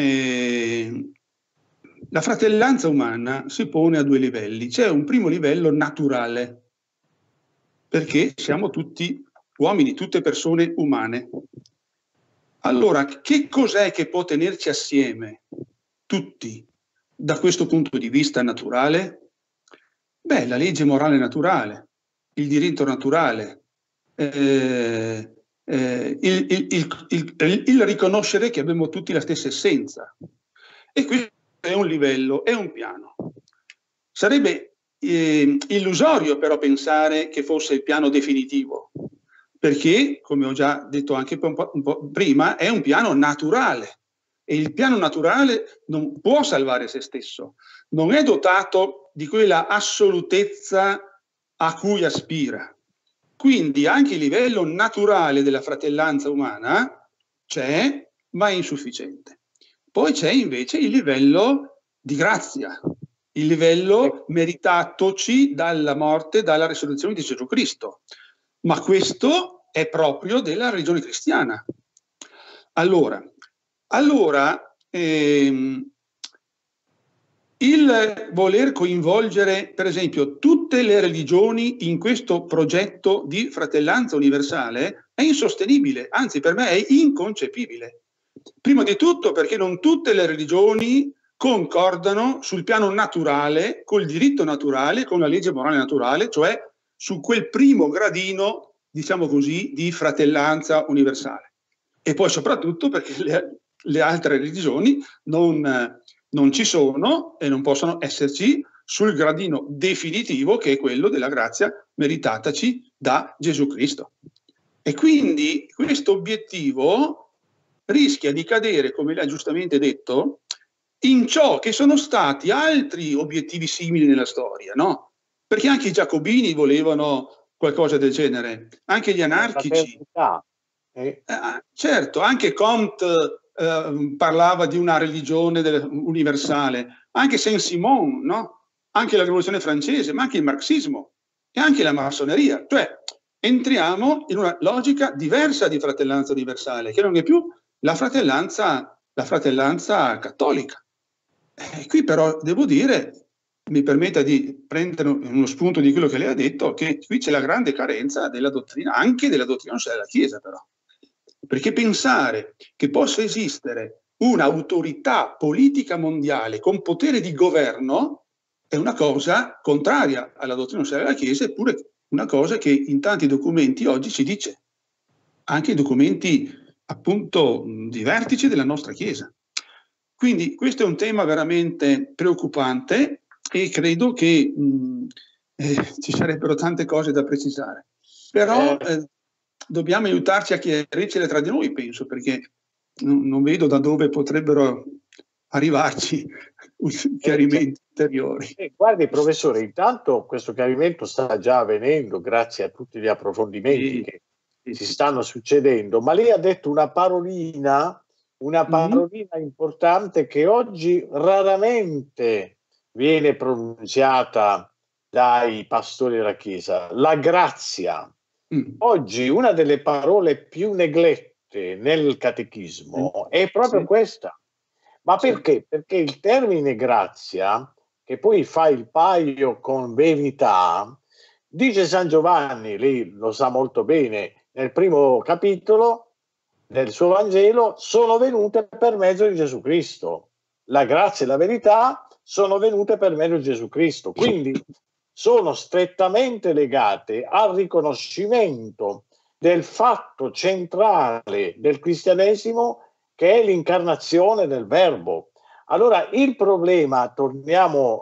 la fratellanza umana si pone a due livelli. C'è un primo livello naturale, perché siamo tutti uomini, tutte persone umane. Allora, che cos'è che può tenerci assieme, tutti, da questo punto di vista naturale? Beh, la legge morale naturale, il diritto naturale, il riconoscere che abbiamo tutti la stessa essenza. E questo è un livello, è un piano. Sarebbe illusorio però pensare che fosse il piano definitivo, perché, come ho già detto anche un po' prima, è un piano naturale e il piano naturale non può salvare se stesso, non è dotato di quella assolutezza a cui aspira. Quindi anche il livello naturale della fratellanza umana c'è, ma è insufficiente. Poi c'è invece il livello di grazia, il livello meritatoci dalla morte, dalla risurrezione di Gesù Cristo. Ma questo è proprio della religione cristiana. Allora il voler coinvolgere, per esempio, tutte le religioni in questo progetto di fratellanza universale è insostenibile, anzi per me è inconcepibile. Prima di tutto perché non tutte le religioni concordano sul piano naturale, col diritto naturale, con la legge morale naturale, cioè su quel primo gradino, diciamo così, di fratellanza universale. E poi soprattutto perché le altre religioni non ci sono e non possono esserci sul gradino definitivo che è quello della grazia meritataci da Gesù Cristo. E quindi questo obiettivo rischia di cadere, come lei ha giustamente detto, in ciò che sono stati altri obiettivi simili nella storia, no? Perché anche i giacobini volevano qualcosa del genere, anche gli anarchici. Certo, anche Comte parlava di una religione universale, anche Saint-Simon, no? Anche la rivoluzione francese, ma anche il marxismo e anche la massoneria. Cioè, entriamo in una logica diversa di fratellanza universale, che non è più la fratellanza cattolica. Qui però devo dire, mi permetta di prendere uno spunto di quello che lei ha detto, che qui c'è la grande carenza della dottrina, anche della dottrina della Chiesa però. Perché pensare che possa esistere un'autorità politica mondiale con potere di governo è una cosa contraria alla dottrina della Chiesa, eppure una cosa che in tanti documenti oggi si dice, anche i documenti appunto di vertice della nostra Chiesa. Quindi questo è un tema veramente preoccupante e credo che ci sarebbero tante cose da precisare. Però dobbiamo aiutarci a chiarircele tra di noi, penso, perché non vedo da dove potrebbero arrivarci chiarimenti ulteriori. Guardi, professore, intanto questo chiarimento sta già avvenendo grazie a tutti gli approfondimenti che si stanno succedendo, ma lei ha detto una parolina importante che oggi raramente viene pronunciata dai pastori della Chiesa, la grazia. Oggi una delle parole più neglette nel catechismo è proprio questa. Ma perché? Perché il termine grazia, che poi fa il paio con verità, dice San Giovanni, lei lo sa molto bene, nel primo capitolo del suo Vangelo, sono venute per mezzo di Gesù Cristo. La grazia e la verità sono venute per mezzo di Gesù Cristo. Quindi sono strettamente legate al riconoscimento del fatto centrale del cristianesimo, che è l'incarnazione del Verbo. Allora il problema, torniamo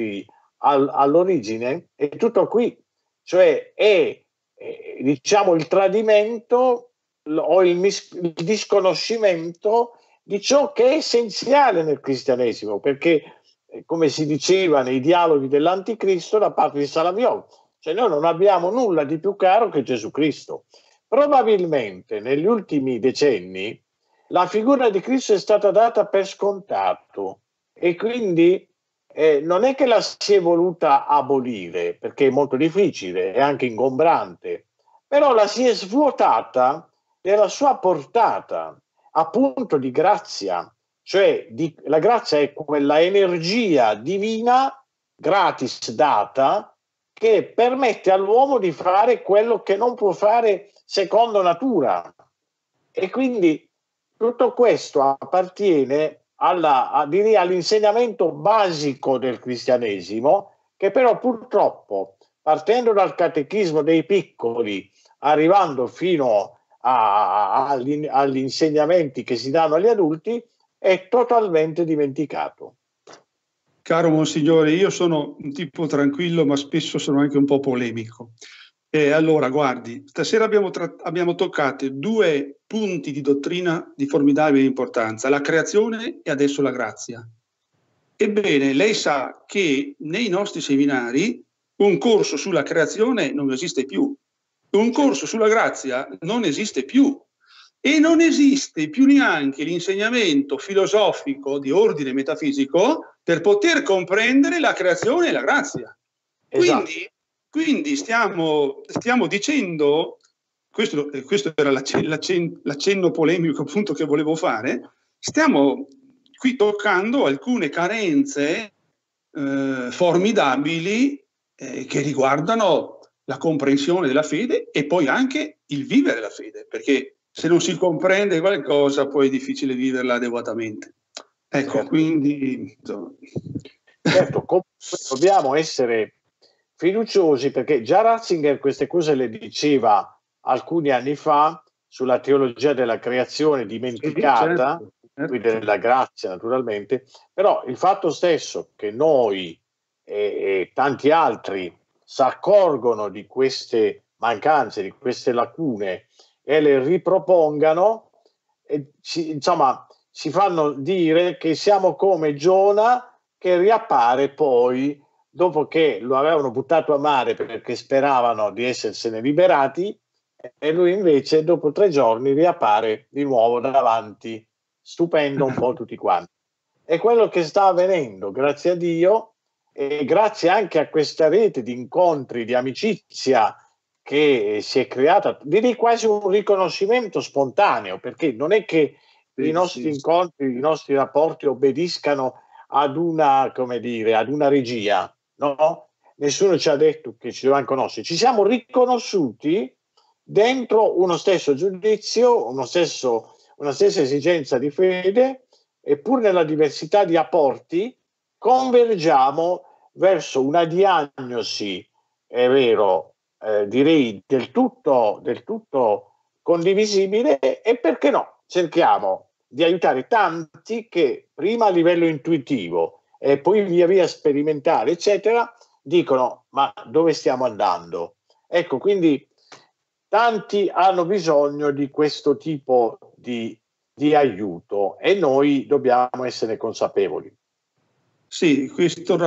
all'origine, è tutto qui, cioè è diciamo il tradimento o il disconoscimento di ciò che è essenziale nel cristianesimo, perché come si diceva nei dialoghi dell'Anticristo da parte di Salamione, Cioè noi non abbiamo nulla di più caro che Gesù Cristo. Probabilmente negli ultimi decenni la figura di Cristo è stata data per scontato e quindi non è che la si è voluta abolire, perché è molto difficile e anche ingombrante, però la si è svuotata della sua portata, appunto di grazia, cioè la grazia è quella energia divina gratis data che permette all'uomo di fare quello che non può fare secondo natura. E quindi tutto questo appartiene all'insegnamento basico del cristianesimo, che però purtroppo, partendo dal catechismo dei piccoli, arrivando fino agli insegnamenti che si danno agli adulti, è totalmente dimenticato. Caro Monsignore, io sono un tipo tranquillo, ma spesso sono anche un po' polemico. Allora, guardi, stasera abbiamo toccato due punti di dottrina di formidabile importanza, la creazione e adesso la grazia. Ebbene, lei sa che nei nostri seminari un corso sulla creazione non esiste più, un corso sulla grazia non esiste più. E non esiste più neanche l'insegnamento filosofico di ordine metafisico per poter comprendere la creazione e la grazia. Esatto. Quindi stiamo dicendo, questo era l'accenno polemico appunto che volevo fare, stiamo qui toccando alcune carenze formidabili che riguardano la comprensione della fede e poi anche il vivere la fede, perché se non si comprende qualcosa poi è difficile viverla adeguatamente. Ecco, certo. Quindi... Certo, dobbiamo essere fiduciosi, perché già Ratzinger queste cose le diceva alcuni anni fa sulla teologia della creazione dimenticata, qui della grazia naturalmente, però il fatto stesso che noi e tanti altri si accorgono di queste mancanze, di queste lacune e le ripropongano, insomma, si fanno dire che siamo come Giona che riappare poi dopo che lo avevano buttato a mare perché speravano di essersene liberati, e lui invece dopo 3 giorni riappare di nuovo davanti, stupendo un po' tutti quanti. È quello che sta avvenendo, grazie a Dio, e grazie anche a questa rete di incontri, di amicizia che si è creata, direi quasi un riconoscimento spontaneo, perché non è che i nostri incontri, i nostri rapporti obbediscano ad una, come dire, ad una regia, no? Nessuno ci ha detto che ci dovevamo conoscere, ci siamo riconosciuti dentro uno stesso giudizio, una stessa esigenza di fede, e pur nella diversità di apporti convergiamo verso una diagnosi, è vero, direi del tutto condivisibile, e perché no, cerchiamo di aiutare tanti che prima a livello intuitivo e poi via via sperimentale, eccetera, dicono: ma dove stiamo andando? Ecco, quindi tanti hanno bisogno di questo tipo di aiuto e noi dobbiamo essere consapevoli. Sì, questo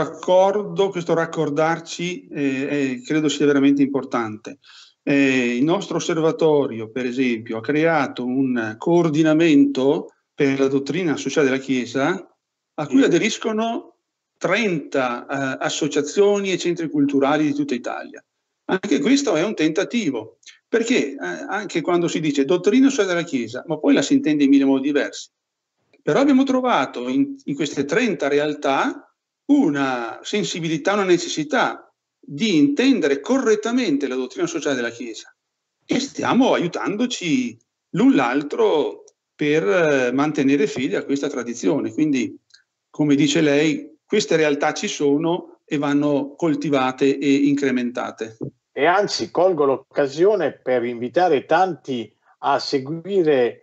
raccordarci credo sia veramente importante. Il nostro osservatorio, per esempio, ha creato un coordinamento per la dottrina sociale della Chiesa a cui aderiscono 30 associazioni e centri culturali di tutta Italia. Anche questo è un tentativo, perché anche quando si dice dottrina sociale della Chiesa, ma poi la si intende in mille modi diversi. Però abbiamo trovato in queste 30 realtà una sensibilità, una necessità di intendere correttamente la dottrina sociale della Chiesa e stiamo aiutandoci l'un l'altro per mantenere fede a questa tradizione. Quindi, come dice lei, queste realtà ci sono e vanno coltivate e incrementate. E anzi, colgo l'occasione per invitare tanti a seguire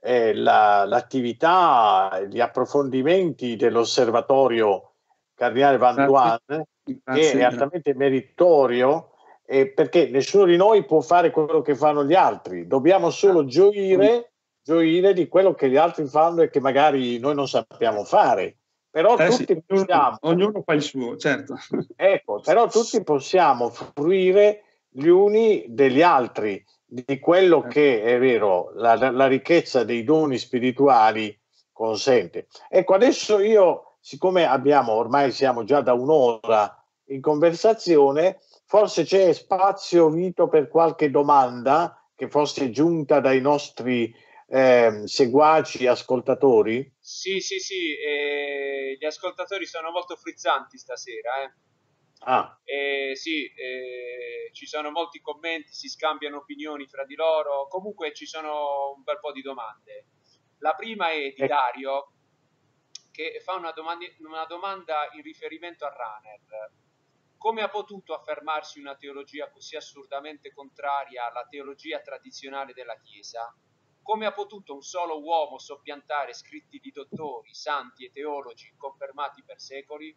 l'attività, gli approfondimenti dell'osservatorio Cardinale Vantuan, che è altamente meritorio, perché nessuno di noi può fare quello che fanno gli altri, dobbiamo solo gioire di quello che gli altri fanno e che magari noi non sappiamo fare, Però tutti sì, possiamo, ognuno fa il suo, certo. ecco, però tutti possiamo fruire gli uni degli altri, di quello che è vero, la ricchezza dei doni spirituali consente. Ecco, adesso io, siccome ormai siamo già da un'ora in conversazione, forse c'è spazio, Vito, per qualche domanda che fosse giunta dai nostri seguaci, ascoltatori? Sì, gli ascoltatori sono molto frizzanti stasera, eh. Ah, Sì, ci sono molti commenti, si scambiano opinioni fra di loro, comunque ci sono un bel po' di domande. La prima è di Dario, che fa una domanda in riferimento a Runner. Come ha potuto affermarsi una teologia così assurdamente contraria alla teologia tradizionale della Chiesa? Come ha potuto un solo uomo soppiantare scritti di dottori, santi e teologi confermati per secoli?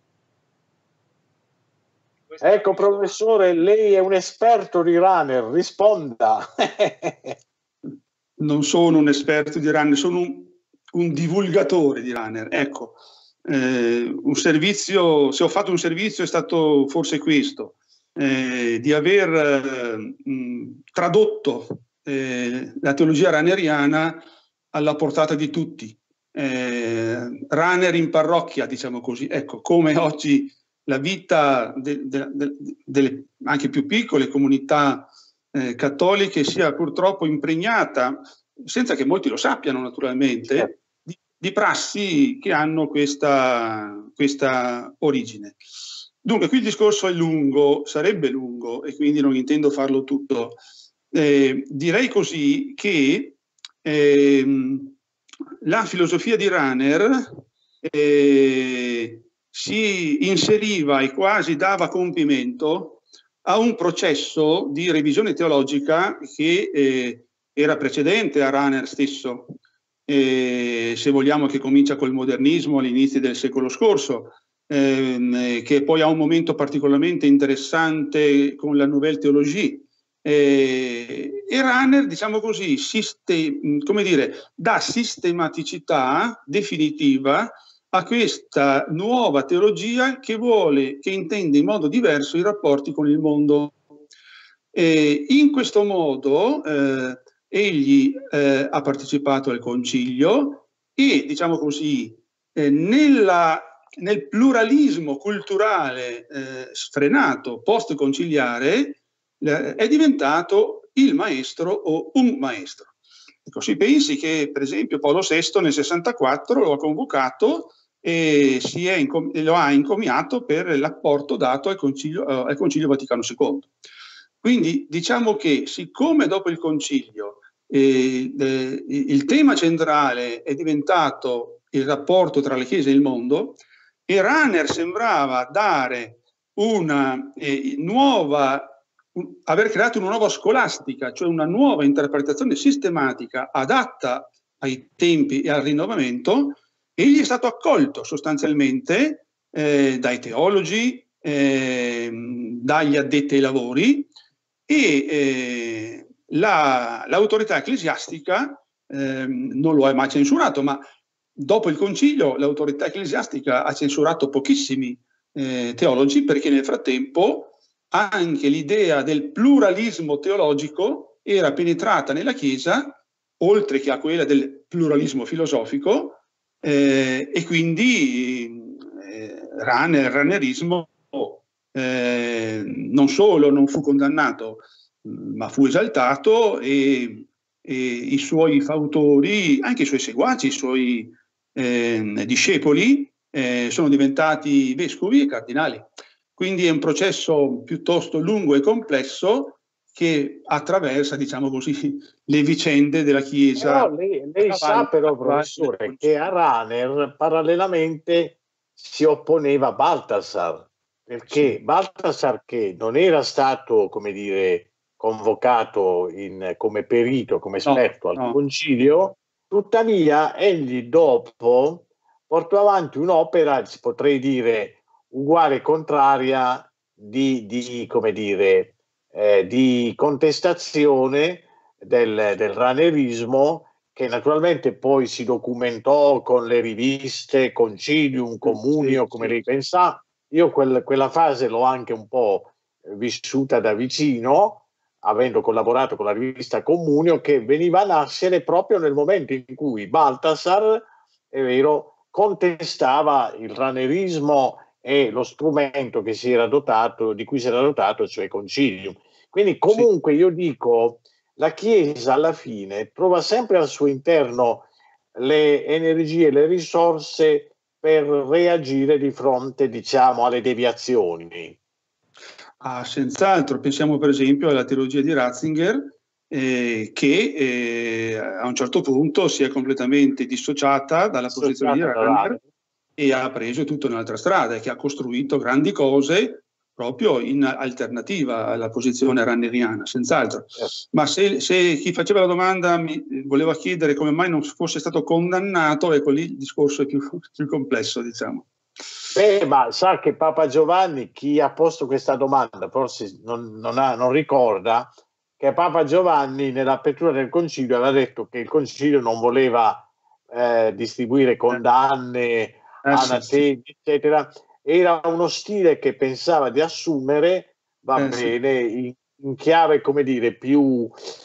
ecco, professore, lei è un esperto di Runner, risponda. Non sono un esperto di Runner, sono un divulgatore di Runner. Ecco, un servizio, se ho fatto un servizio è stato forse questo, di aver tradotto la teologia runneriana alla portata di tutti. Runner in parrocchia, diciamo così. Ecco, come oggi la vita delle anche più piccole comunità cattoliche sia purtroppo impregnata, senza che molti lo sappiano naturalmente, di prassi che hanno questa origine. Dunque, qui il discorso è lungo, sarebbe lungo, e quindi non intendo farlo tutto. Direi così che la filosofia di Runner si inseriva e quasi dava compimento a un processo di revisione teologica che era precedente a Runner stesso, se vogliamo che comincia col modernismo all'inizio del secolo scorso, che poi ha un momento particolarmente interessante con la Nouvelle Théologie. E Runner, diciamo così, come dire, dà sistematicità definitiva a questa nuova teologia che intende in modo diverso i rapporti con il mondo. In questo modo egli ha partecipato al concilio e, diciamo così, nel pluralismo culturale sfrenato post-conciliare è diventato il maestro o un maestro. Ecco, si pensi che, per esempio, Paolo VI nel 64 lo ha convocato e lo ha encomiato per l'apporto dato al Concilio Vaticano II. Quindi diciamo che, siccome dopo il Concilio il tema centrale è diventato il rapporto tra le chiese e il mondo, e Runner sembrava dare aver creato una nuova scolastica, cioè una nuova interpretazione sistematica adatta ai tempi e al rinnovamento, egli è stato accolto sostanzialmente dai teologi, dagli addetti ai lavori, e l'autorità ecclesiastica non lo ha mai censurato, ma dopo il concilio l'autorità ecclesiastica ha censurato pochissimi teologi, perché nel frattempo anche l'idea del pluralismo teologico era penetrata nella Chiesa, oltre che a quella del pluralismo filosofico, e quindi il runnerismo non solo non fu condannato, ma fu esaltato, e i suoi fautori, anche i suoi seguaci, i suoi discepoli, sono diventati vescovi e cardinali. Quindi è un processo piuttosto lungo e complesso che attraversa, diciamo così, le vicende della Chiesa. Però lei sa però, professore, che a Runner parallelamente si opponeva Balthasar, perché sì. Balthasar, che non era stato, come dire, convocato come perito, come esperto al concilio, tuttavia egli dopo portò avanti un'opera, potrei dire, uguale e contraria come dire, di contestazione del runnerismo, che naturalmente poi si documentò con le riviste, Concilium, Communio, come lei pensa. Io quella fase l'ho anche un po' vissuta da vicino, avendo collaborato con la rivista Communio, che veniva a nascere proprio nel momento in cui Balthasar, è vero, contestava il ranerismo e lo strumento che si era dotato, di cui si era dotato, cioè Concilium. Quindi comunque io dico, la Chiesa alla fine trova sempre al suo interno le energie, le risorse per reagire di fronte, diciamo, alle deviazioni. Ah, senz'altro. Pensiamo per esempio alla teologia di Ratzinger, che a un certo punto si è completamente dissociata dalla posizione di Rahner e ha preso tutta un'altra strada, e che ha costruito grandi cose proprio in alternativa alla posizione rahneriana, senz'altro. Ma se chi faceva la domanda mi voleva chiedere come mai non fosse stato condannato, ecco lì il discorso è più complesso, diciamo. Ma sa che Papa Giovanni, chi ha posto questa domanda, forse non ricorda che Papa Giovanni nell'apertura del concilio aveva detto che il concilio non voleva distribuire condanne, anatemi, eccetera. Era uno stile che pensava di assumere, bene, in chiave, come dire, più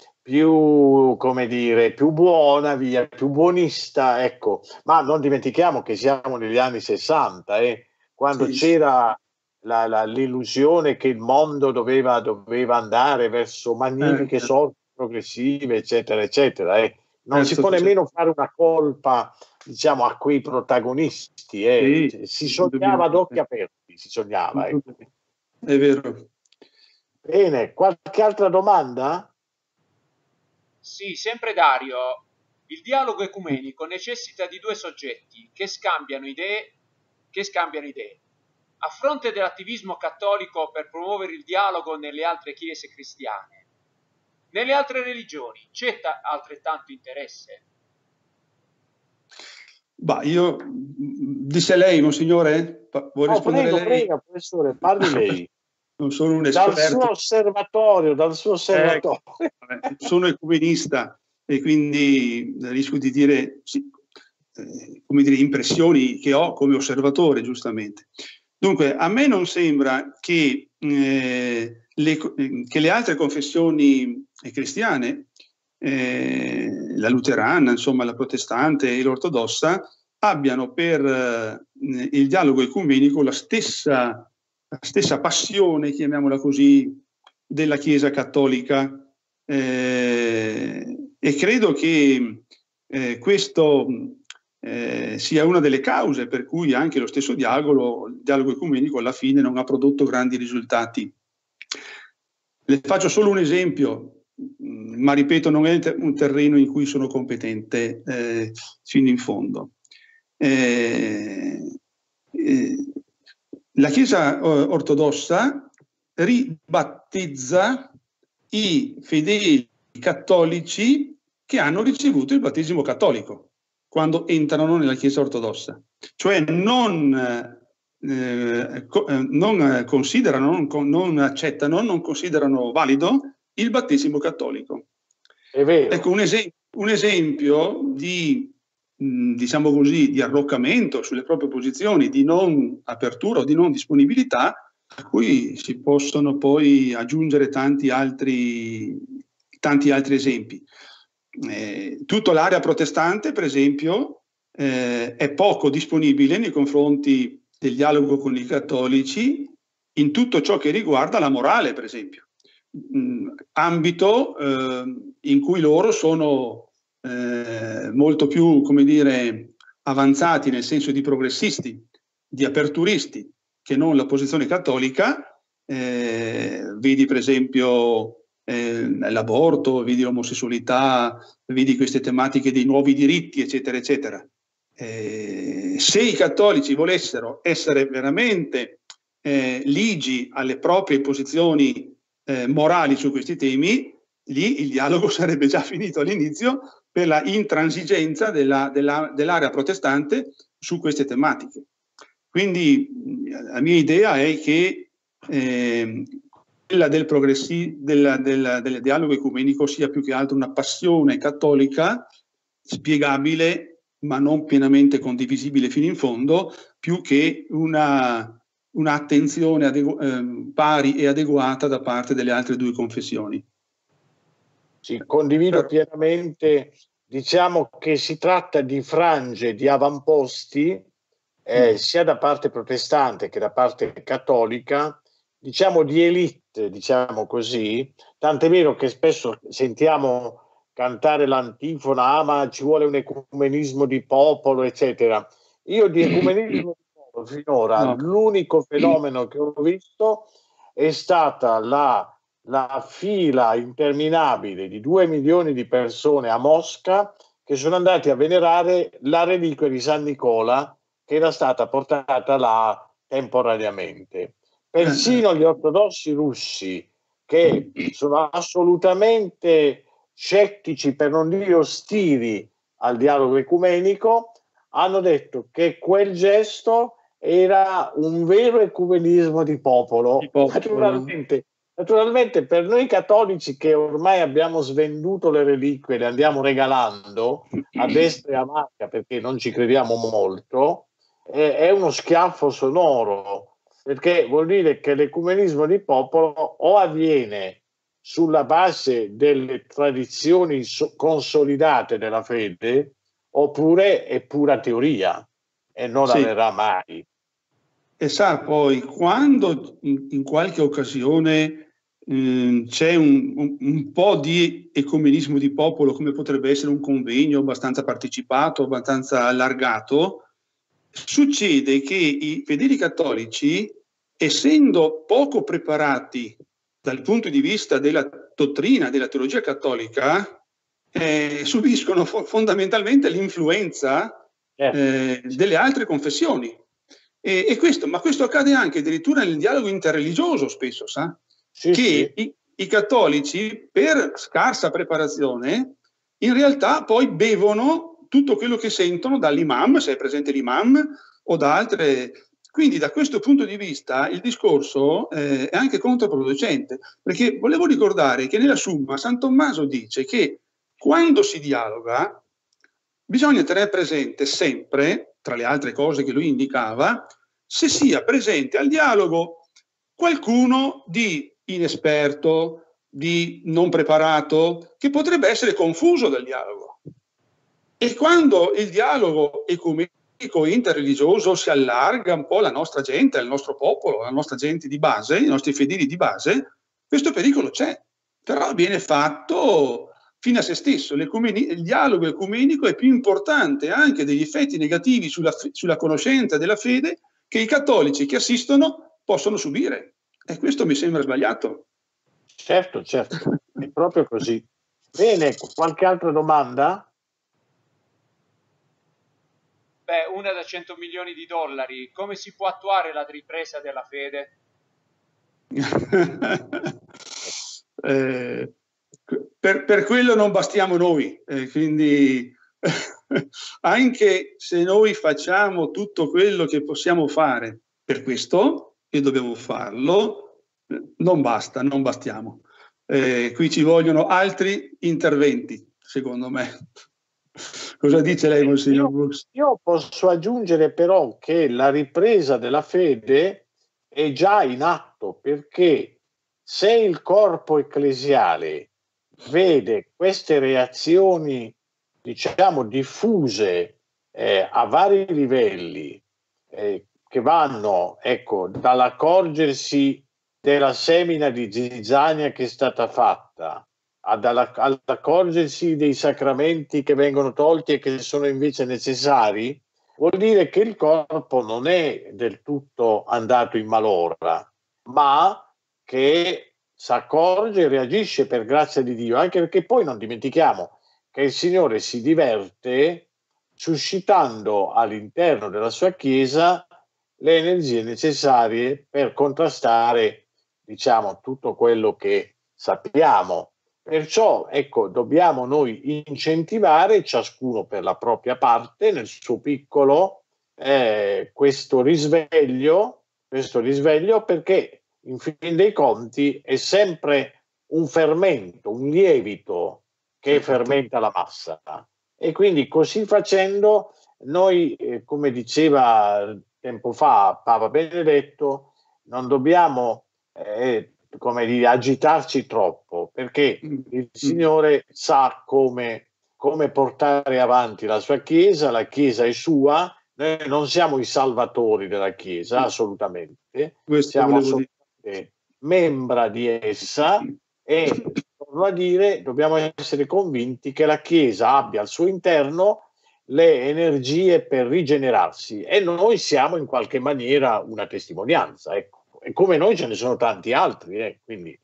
buona, via, più buonista, ecco. Ma non dimentichiamo che siamo negli anni 60, quando c'era l'illusione che il mondo doveva andare verso magnifiche sorti progressive, eccetera, eccetera. Non si può nemmeno fare una colpa, diciamo, a quei protagonisti. Si sognava ad occhi aperti, si sognava. È vero. Bene, qualche altra domanda? Sì, sempre Dario. Il dialogo ecumenico necessita di due soggetti che scambiano idee. A fronte dell'attivismo cattolico per promuovere il dialogo nelle altre chiese cristiane, nelle altre religioni c'è altrettanto interesse? Io disse lei, Monsignore? Vuoi rispondere lei? Prego, professore, parli lei. Non sono un esperto. Dal suo osservatorio. Sono ecumenista e quindi rischio di dire, come dire, impressioni che ho come osservatore, giustamente. Dunque, a me non sembra che le altre confessioni cristiane, la luterana, insomma, la protestante e l'ortodossa, abbiano per il dialogo ecumenico la stessa passione, chiamiamola così, della Chiesa cattolica, e credo che questo sia una delle cause per cui anche lo stesso dialogo ecumenico alla fine non ha prodotto grandi risultati. Le faccio solo un esempio, ma ripeto, non è un terreno in cui sono competente fino in fondo. La Chiesa ortodossa ribattezza i fedeli cattolici che hanno ricevuto il battesimo cattolico quando entrano nella Chiesa ortodossa, cioè non considerano, non accettano, non considerano valido il battesimo cattolico. È vero. Ecco un esempio di, diciamo così, di arroccamento sulle proprie posizioni, di non apertura o di non disponibilità, a cui si possono poi aggiungere tanti altri esempi. Tutta l'area protestante, per esempio, è poco disponibile nei confronti del dialogo con i cattolici in tutto ciò che riguarda la morale, per esempio, ambito in cui loro sono molto più, come dire, avanzati nel senso di progressisti, di aperturisti, che non la posizione cattolica. Vedi per esempio l'aborto, vedi l'omosessualità, vedi queste tematiche dei nuovi diritti, eccetera, eccetera. Se i cattolici volessero essere veramente ligi alle proprie posizioni morali su questi temi, lì il dialogo sarebbe già finito all'inizio per la intransigenza dell'area protestante su queste tematiche. Quindi la mia idea è che quella del dialogo ecumenico sia più che altro una passione cattolica spiegabile ma non pienamente condivisibile fino in fondo, più che un'attenzione pari e adeguata da parte delle altre due confessioni. Sì, condivido pienamente. Diciamo che si tratta di frange, di avamposti, sia da parte protestante che da parte cattolica, diciamo di elite, diciamo così, tant'è vero che spesso sentiamo cantare l'antifona, ma ci vuole un ecumenismo di popolo, eccetera. Io di ecumenismo di popolo finora l'unico fenomeno che ho visto è stata la fila interminabile di 2 milioni di persone a Mosca che sono andati a venerare la reliquia di San Nicola che era stata portata là temporaneamente. Persino gli ortodossi russi, che sono assolutamente scettici, per non dire ostili al dialogo ecumenico, hanno detto che quel gesto era un vero ecumenismo di popolo. Naturalmente per noi cattolici che ormai abbiamo svenduto le reliquie, le andiamo regalando a destra e a manca perché non ci crediamo molto, è uno schiaffo sonoro, perché vuol dire che l'ecumenismo di popolo o avviene sulla base delle tradizioni consolidate della fede, oppure è pura teoria e non avverrà mai. E sa, poi quando in qualche occasione c'è un po' di ecumenismo di popolo, come potrebbe essere un convegno abbastanza partecipato, abbastanza allargato, succede che i fedeli cattolici, essendo poco preparati dal punto di vista della dottrina, della teologia cattolica, subiscono fondamentalmente l'influenza delle altre confessioni. Ma questo accade anche addirittura nel dialogo interreligioso spesso, sa? Che i cattolici, per scarsa preparazione, in realtà poi bevono tutto quello che sentono dall'imam, se è presente l'imam, o da altre. Quindi da questo punto di vista il discorso è anche controproducente, perché volevo ricordare che nella Summa San Tommaso dice che quando si dialoga bisogna tenere presente sempre, tra le altre cose che lui indicava, se sia presente al dialogo qualcuno di inesperto, di non preparato, che potrebbe essere confuso dal dialogo. E quando il dialogo ecumenico e interreligioso si allarga un po' alla nostra gente, al nostro popolo, alla nostra gente di base, i nostri fedeli di base, questo pericolo c'è, però viene fatto fino a se stesso. Il dialogo ecumenico è più importante anche degli effetti negativi sulla conoscenza della fede che i cattolici che assistono possono subire. E questo mi sembra sbagliato. Certo, è proprio così. Bene, qualche altra domanda? Beh, una da 100 milioni di dollari. Come si può attuare la ripresa della fede? Per quello non bastiamo noi, quindi anche se noi facciamo tutto quello che possiamo fare per questo, e dobbiamo farlo, non basta, non bastiamo. Qui ci vogliono altri interventi, secondo me. Cosa dice lei, Monsignor Brooks? Io posso aggiungere però che la ripresa della fede è già in atto, perché se il corpo ecclesiale vede queste reazioni, diciamo, diffuse a vari livelli, che vanno, ecco, dall'accorgersi della semina di zizzania che è stata fatta, all'accorgersi dei sacramenti che vengono tolti e che sono invece necessari, vuol dire che il corpo non è del tutto andato in malora, ma che si accorge e reagisce per grazia di Dio, anche perché poi non dimentichiamo che il Signore si diverte suscitando all'interno della sua Chiesa le energie necessarie per contrastare, diciamo, tutto quello che sappiamo. Perciò, ecco, dobbiamo noi incentivare, ciascuno per la propria parte, nel suo piccolo, questo risveglio, perché in fin dei conti è sempre un fermento, un lievito che fermenta la massa. E quindi così facendo noi, come diceva tempo fa Papa Benedetto, non dobbiamo come dire, agitarci troppo, perché il Signore sa come portare avanti la sua Chiesa, la Chiesa è sua, noi non siamo i salvatori della Chiesa, assolutamente, siamo assolutamente membra di essa e, torno a dire, dobbiamo essere convinti che la Chiesa abbia al suo interno le energie per rigenerarsi e noi siamo in qualche maniera una testimonianza, ecco. E come noi ce ne sono tanti altri, quindi.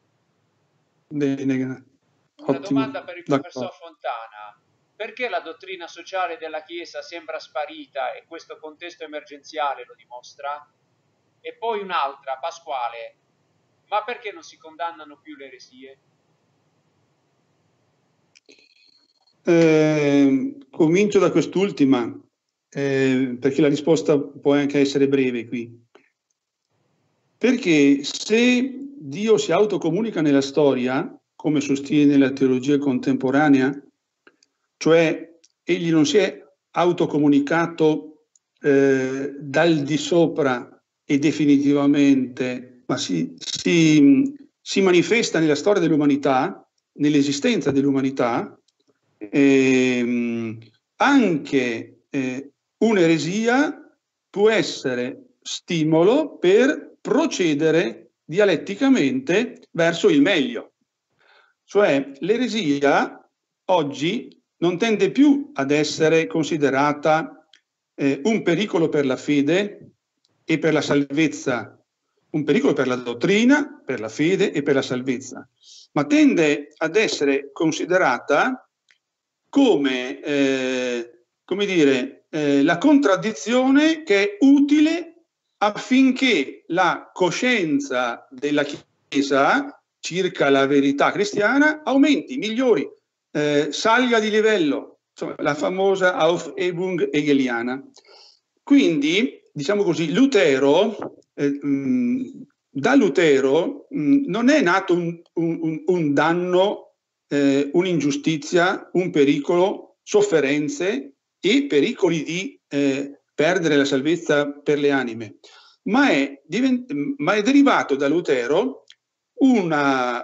Bene. Una domanda per il professor Fontana: perché la dottrina sociale della Chiesa sembra sparita e questo contesto emergenziale lo dimostra? E poi un'altra, Pasquale: ma perché non si condannano più le eresie? Comincio da quest'ultima, perché la risposta può anche essere breve qui. Perché se Dio si autocomunica nella storia, come sostiene la teologia contemporanea, cioè egli non si è autocomunicato dal di sopra e definitivamente, ma si manifesta nella storia dell'umanità, nell'esistenza dell'umanità, anche un'eresia può essere stimolo per procedere dialetticamente verso il meglio. Cioè l'eresia oggi non tende più ad essere considerata un pericolo per la fede e per la salvezza, un pericolo per la dottrina, per la fede e per la salvezza, ma tende ad essere considerata come dire, la contraddizione che è utile affinché la coscienza della Chiesa circa la verità cristiana aumenti, migliori, salga di livello, insomma, la famosa Aufhebung hegeliana. Quindi, diciamo così, Lutero, da Lutero non è nato un danno, un'ingiustizia, un pericolo, sofferenze e pericoli di perdere la salvezza per le anime, ma è derivato da Lutero una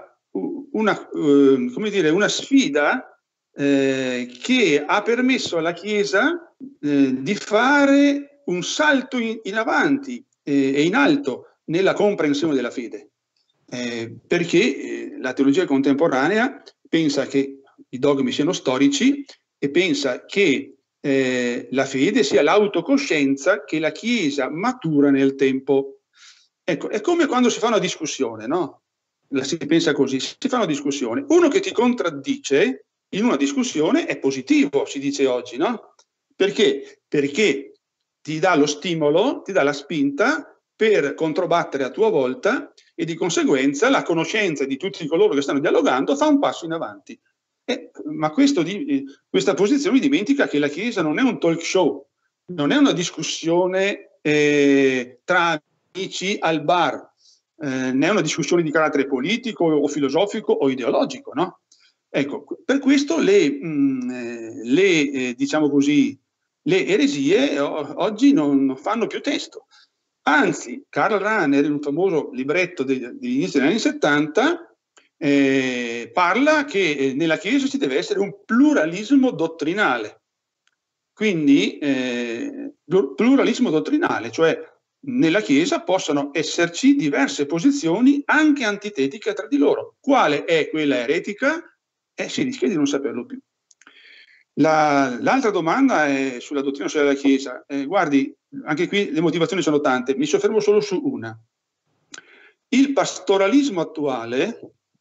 sfida che ha permesso alla Chiesa di fare un salto in avanti e in alto nella comprensione della fede, perché la teologia contemporanea pensa che i dogmi siano storici e pensa che la fede sia l'autocoscienza che la Chiesa matura nel tempo. Ecco, è come quando si fa una discussione, no? Si pensa così, si fa una discussione. Uno che ti contraddice in una discussione è positivo, si dice oggi, no? Perché? Perché ti dà lo stimolo, ti dà la spinta per controbattere a tua volta e di conseguenza la conoscenza di tutti coloro che stanno dialogando fa un passo in avanti. Ma questa posizione dimentica che la Chiesa non è un talk show, non è una discussione tra amici al bar, né è una discussione di carattere politico o filosofico o ideologico, no? Ecco, per questo diciamo così, le eresie oggi non fanno più testo. Anzi, Karl Rahner, in un famoso libretto degli inizi degli anni 70, parla che nella Chiesa ci deve essere un pluralismo dottrinale. Quindi pluralismo dottrinale, cioè nella Chiesa possono esserci diverse posizioni anche antitetiche tra di loro. Quale è quella eretica? Si rischia di non saperlo più. L'altra domanda è sulla dottrina sociale della Chiesa. Guardi, anche qui le motivazioni sono tante, mi soffermo solo su una. Il pastoralismo attuale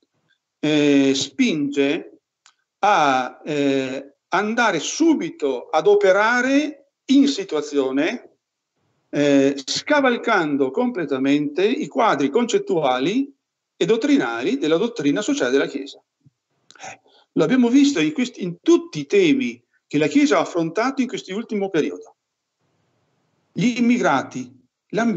spinge a andare subito ad operare in situazione, scavalcando completamente i quadri concettuali e dottrinali della dottrina sociale della Chiesa. Lo abbiamo visto in tutti i temi che la Chiesa ha affrontato in questo ultimo periodo. Gli immigrati,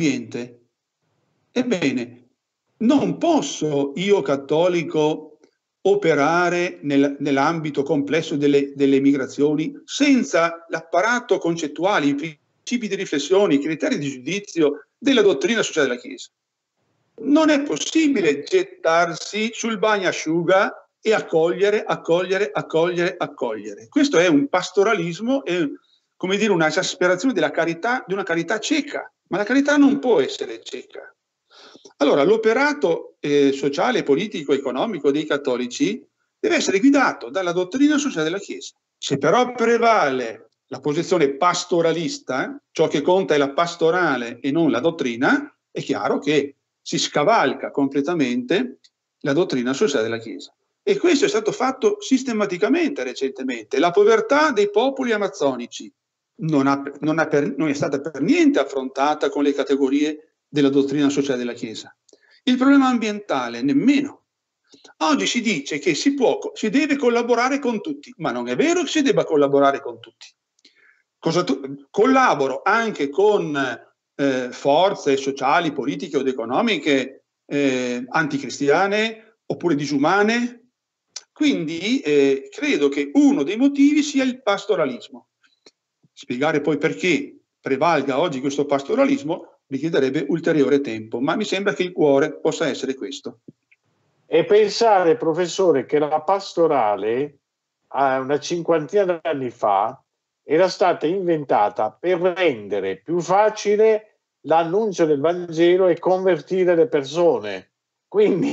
l'ambiente. Ebbene, non posso io cattolico operare nell'ambito complesso delle migrazioni senza l'apparato concettuale, i principi di riflessione, i criteri di giudizio della dottrina sociale della Chiesa. Non è possibile gettarsi sul bagnasciuga e accogliere. Questo è un pastoralismo, è, come dire, una esasperazione della carità, di una carità cieca, ma la carità non può essere cieca. Allora, l'operato sociale, politico, economico dei cattolici deve essere guidato dalla dottrina sociale della Chiesa. Se però prevale la posizione pastoralista, ciò che conta è la pastorale e non la dottrina, è chiaro che si scavalca completamente la dottrina sociale della Chiesa. E questo è stato fatto sistematicamente recentemente. La povertà dei popoli amazzonici non è stata per niente affrontata con le categorie della dottrina sociale della Chiesa. Il problema ambientale nemmeno. Oggi si dice che si deve collaborare con tutti, ma non è vero che si debba collaborare con tutti. Collaboro anche con forze sociali, politiche o economiche anticristiane oppure disumane. Quindi credo che uno dei motivi sia il pastoralismo. Spiegare poi perché prevalga oggi questo pastoralismo richiederebbe ulteriore tempo, ma mi sembra che il cuore possa essere questo. E pensare, professore, che la pastorale una cinquantina d'anni fa era stata inventata per rendere più facile l'annuncio del Vangelo e convertire le persone. Quindi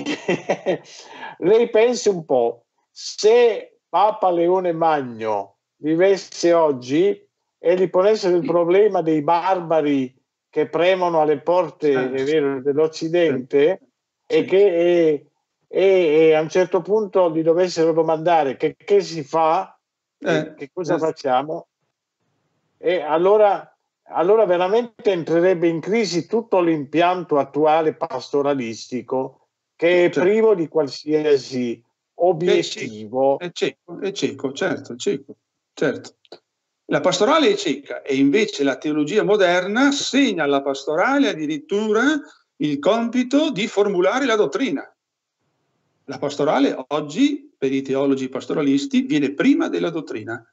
lei pensi un po', se Papa Leone Magno vivesse oggi e gli ponesse il problema dei barbari che premono alle porte dell'Occidente e che a un certo punto gli dovessero domandare che si fa, che cosa facciamo, e allora veramente entrerebbe in crisi tutto l'impianto attuale pastoralistico, che è privo di qualsiasi obiettivo. È cieco, certo. La pastorale è cieca e invece la teologia moderna segna alla pastorale addirittura il compito di formulare la dottrina. La pastorale oggi, per i teologi pastoralisti, viene prima della dottrina.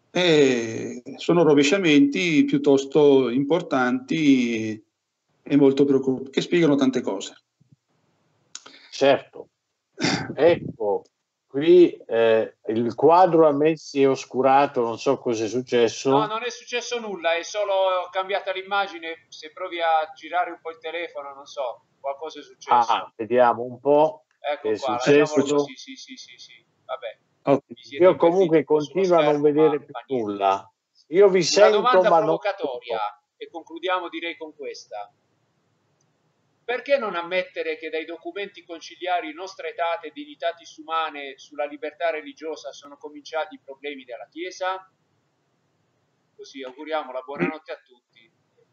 E sono rovesciamenti piuttosto importanti e molto preoccupanti, che spiegano tante cose. Certo. Ecco, qui il quadro a me si è oscurato, non so cosa è successo. No, non è successo nulla, è solo cambiata l'immagine. Se provi a girare un po' il telefono, non so, qualcosa è successo. Vediamo un po'. Ecco qua, lasciamolo così, sì. Vabbè. Io comunque continuo a non vedere più nulla. Io vi sento, una domanda ma provocatoria, e concludiamo direi con questa. Perché non ammettere che dai documenti conciliari Nostra Aetate e Dignitatis Humanae sulla libertà religiosa sono cominciati i problemi della Chiesa? Così auguriamo la buonanotte a tutti.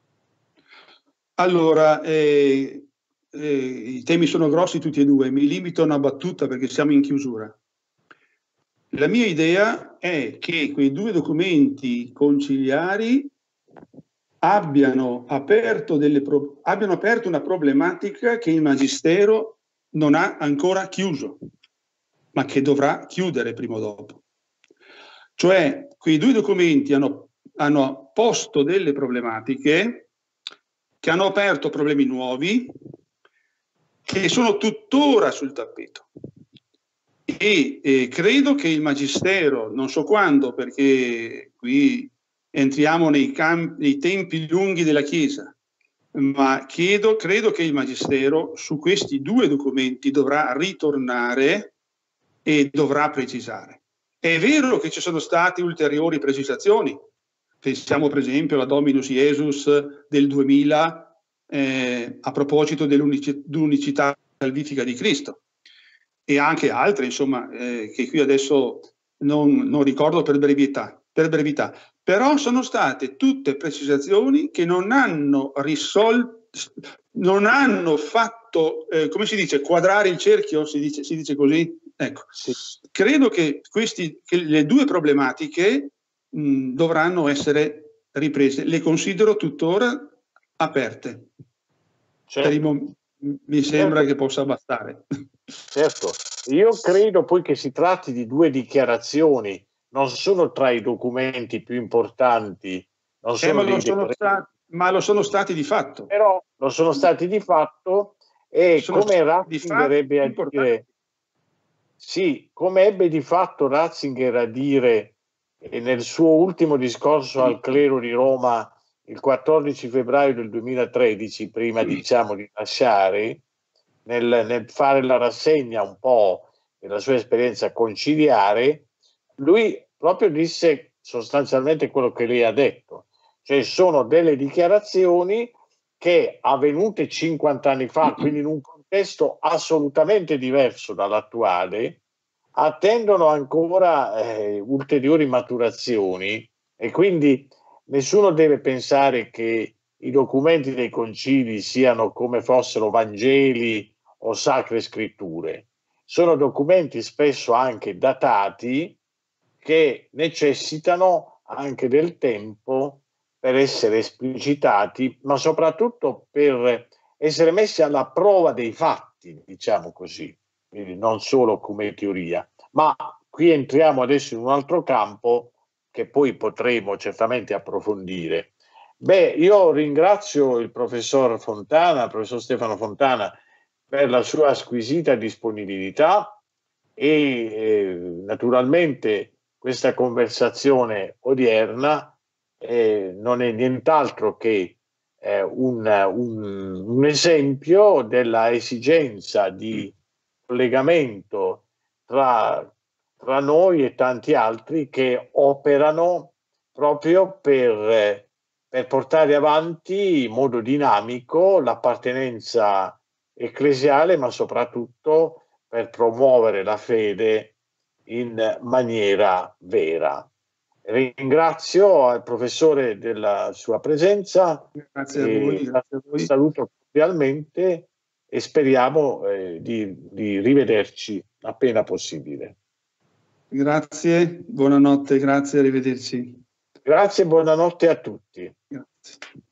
Allora, i temi sono grossi tutti e due, mi limito a una battuta perché siamo in chiusura. La mia idea è che quei due documenti conciliari abbiano aperto una problematica che il Magistero non ha ancora chiuso, ma che dovrà chiudere prima o dopo. Cioè, quei due documenti hanno posto delle problematiche che hanno aperto problemi nuovi che sono tuttora sul tappeto. E credo che il Magistero, non so quando, perché qui entriamo nei tempi lunghi della Chiesa, ma credo che il Magistero su questi due documenti dovrà ritornare e dovrà precisare. È vero che ci sono state ulteriori precisazioni, pensiamo per esempio alla Dominus Iesus del 2000 a proposito dell'unicità salvifica di Cristo, e anche altre, insomma, che qui adesso non ricordo per brevità. Però sono state tutte precisazioni che non hanno fatto, come si dice, quadrare il cerchio, si dice così? Ecco. Sì. Credo che le due problematiche dovranno essere riprese. Le considero tuttora aperte. Certo. Mi sembra che possa bastare. Certo, io credo poi che si tratti di due dichiarazioni, non sono tra i documenti più importanti, non sono dei decreti, ma lo sono stati di fatto. però lo sono stati di fatto, e Sono come di fatto Ratzinger ebbe a dire, sì, come ebbe di fatto Ratzinger a dire nel suo ultimo discorso al clero di Roma il 14 febbraio del 2013, prima diciamo di lasciare, nel fare la rassegna un po' della sua esperienza conciliare, lui proprio disse sostanzialmente quello che lei ha detto, cioè sono delle dichiarazioni che avvenute 50 anni fa, quindi in un contesto assolutamente diverso dall'attuale, attendono ancora ulteriori maturazioni, e quindi nessuno deve pensare che i documenti dei concili siano come fossero Vangeli o sacre scritture. Sono documenti spesso anche datati, che necessitano anche del tempo per essere esplicitati, ma soprattutto per essere messi alla prova dei fatti, diciamo così, quindi non solo come teoria. Ma qui entriamo adesso in un altro campo che poi potremo certamente approfondire. Beh, io ringrazio il professor Fontana, il professor Stefano Fontana, per la sua squisita disponibilità, e naturalmente questa conversazione odierna non è nient'altro che un esempio della esigenza di collegamento tra noi e tanti altri che operano proprio per portare avanti in modo dinamico l'appartenenza ecclesiale, ma soprattutto per promuovere la fede in maniera vera. Ringrazio il professore della sua presenza, Grazie a voi. Grazie a voi. saluto cordialmente e speriamo di rivederci appena possibile. Grazie, buonanotte, grazie, arrivederci. Grazie e buonanotte a tutti. Grazie.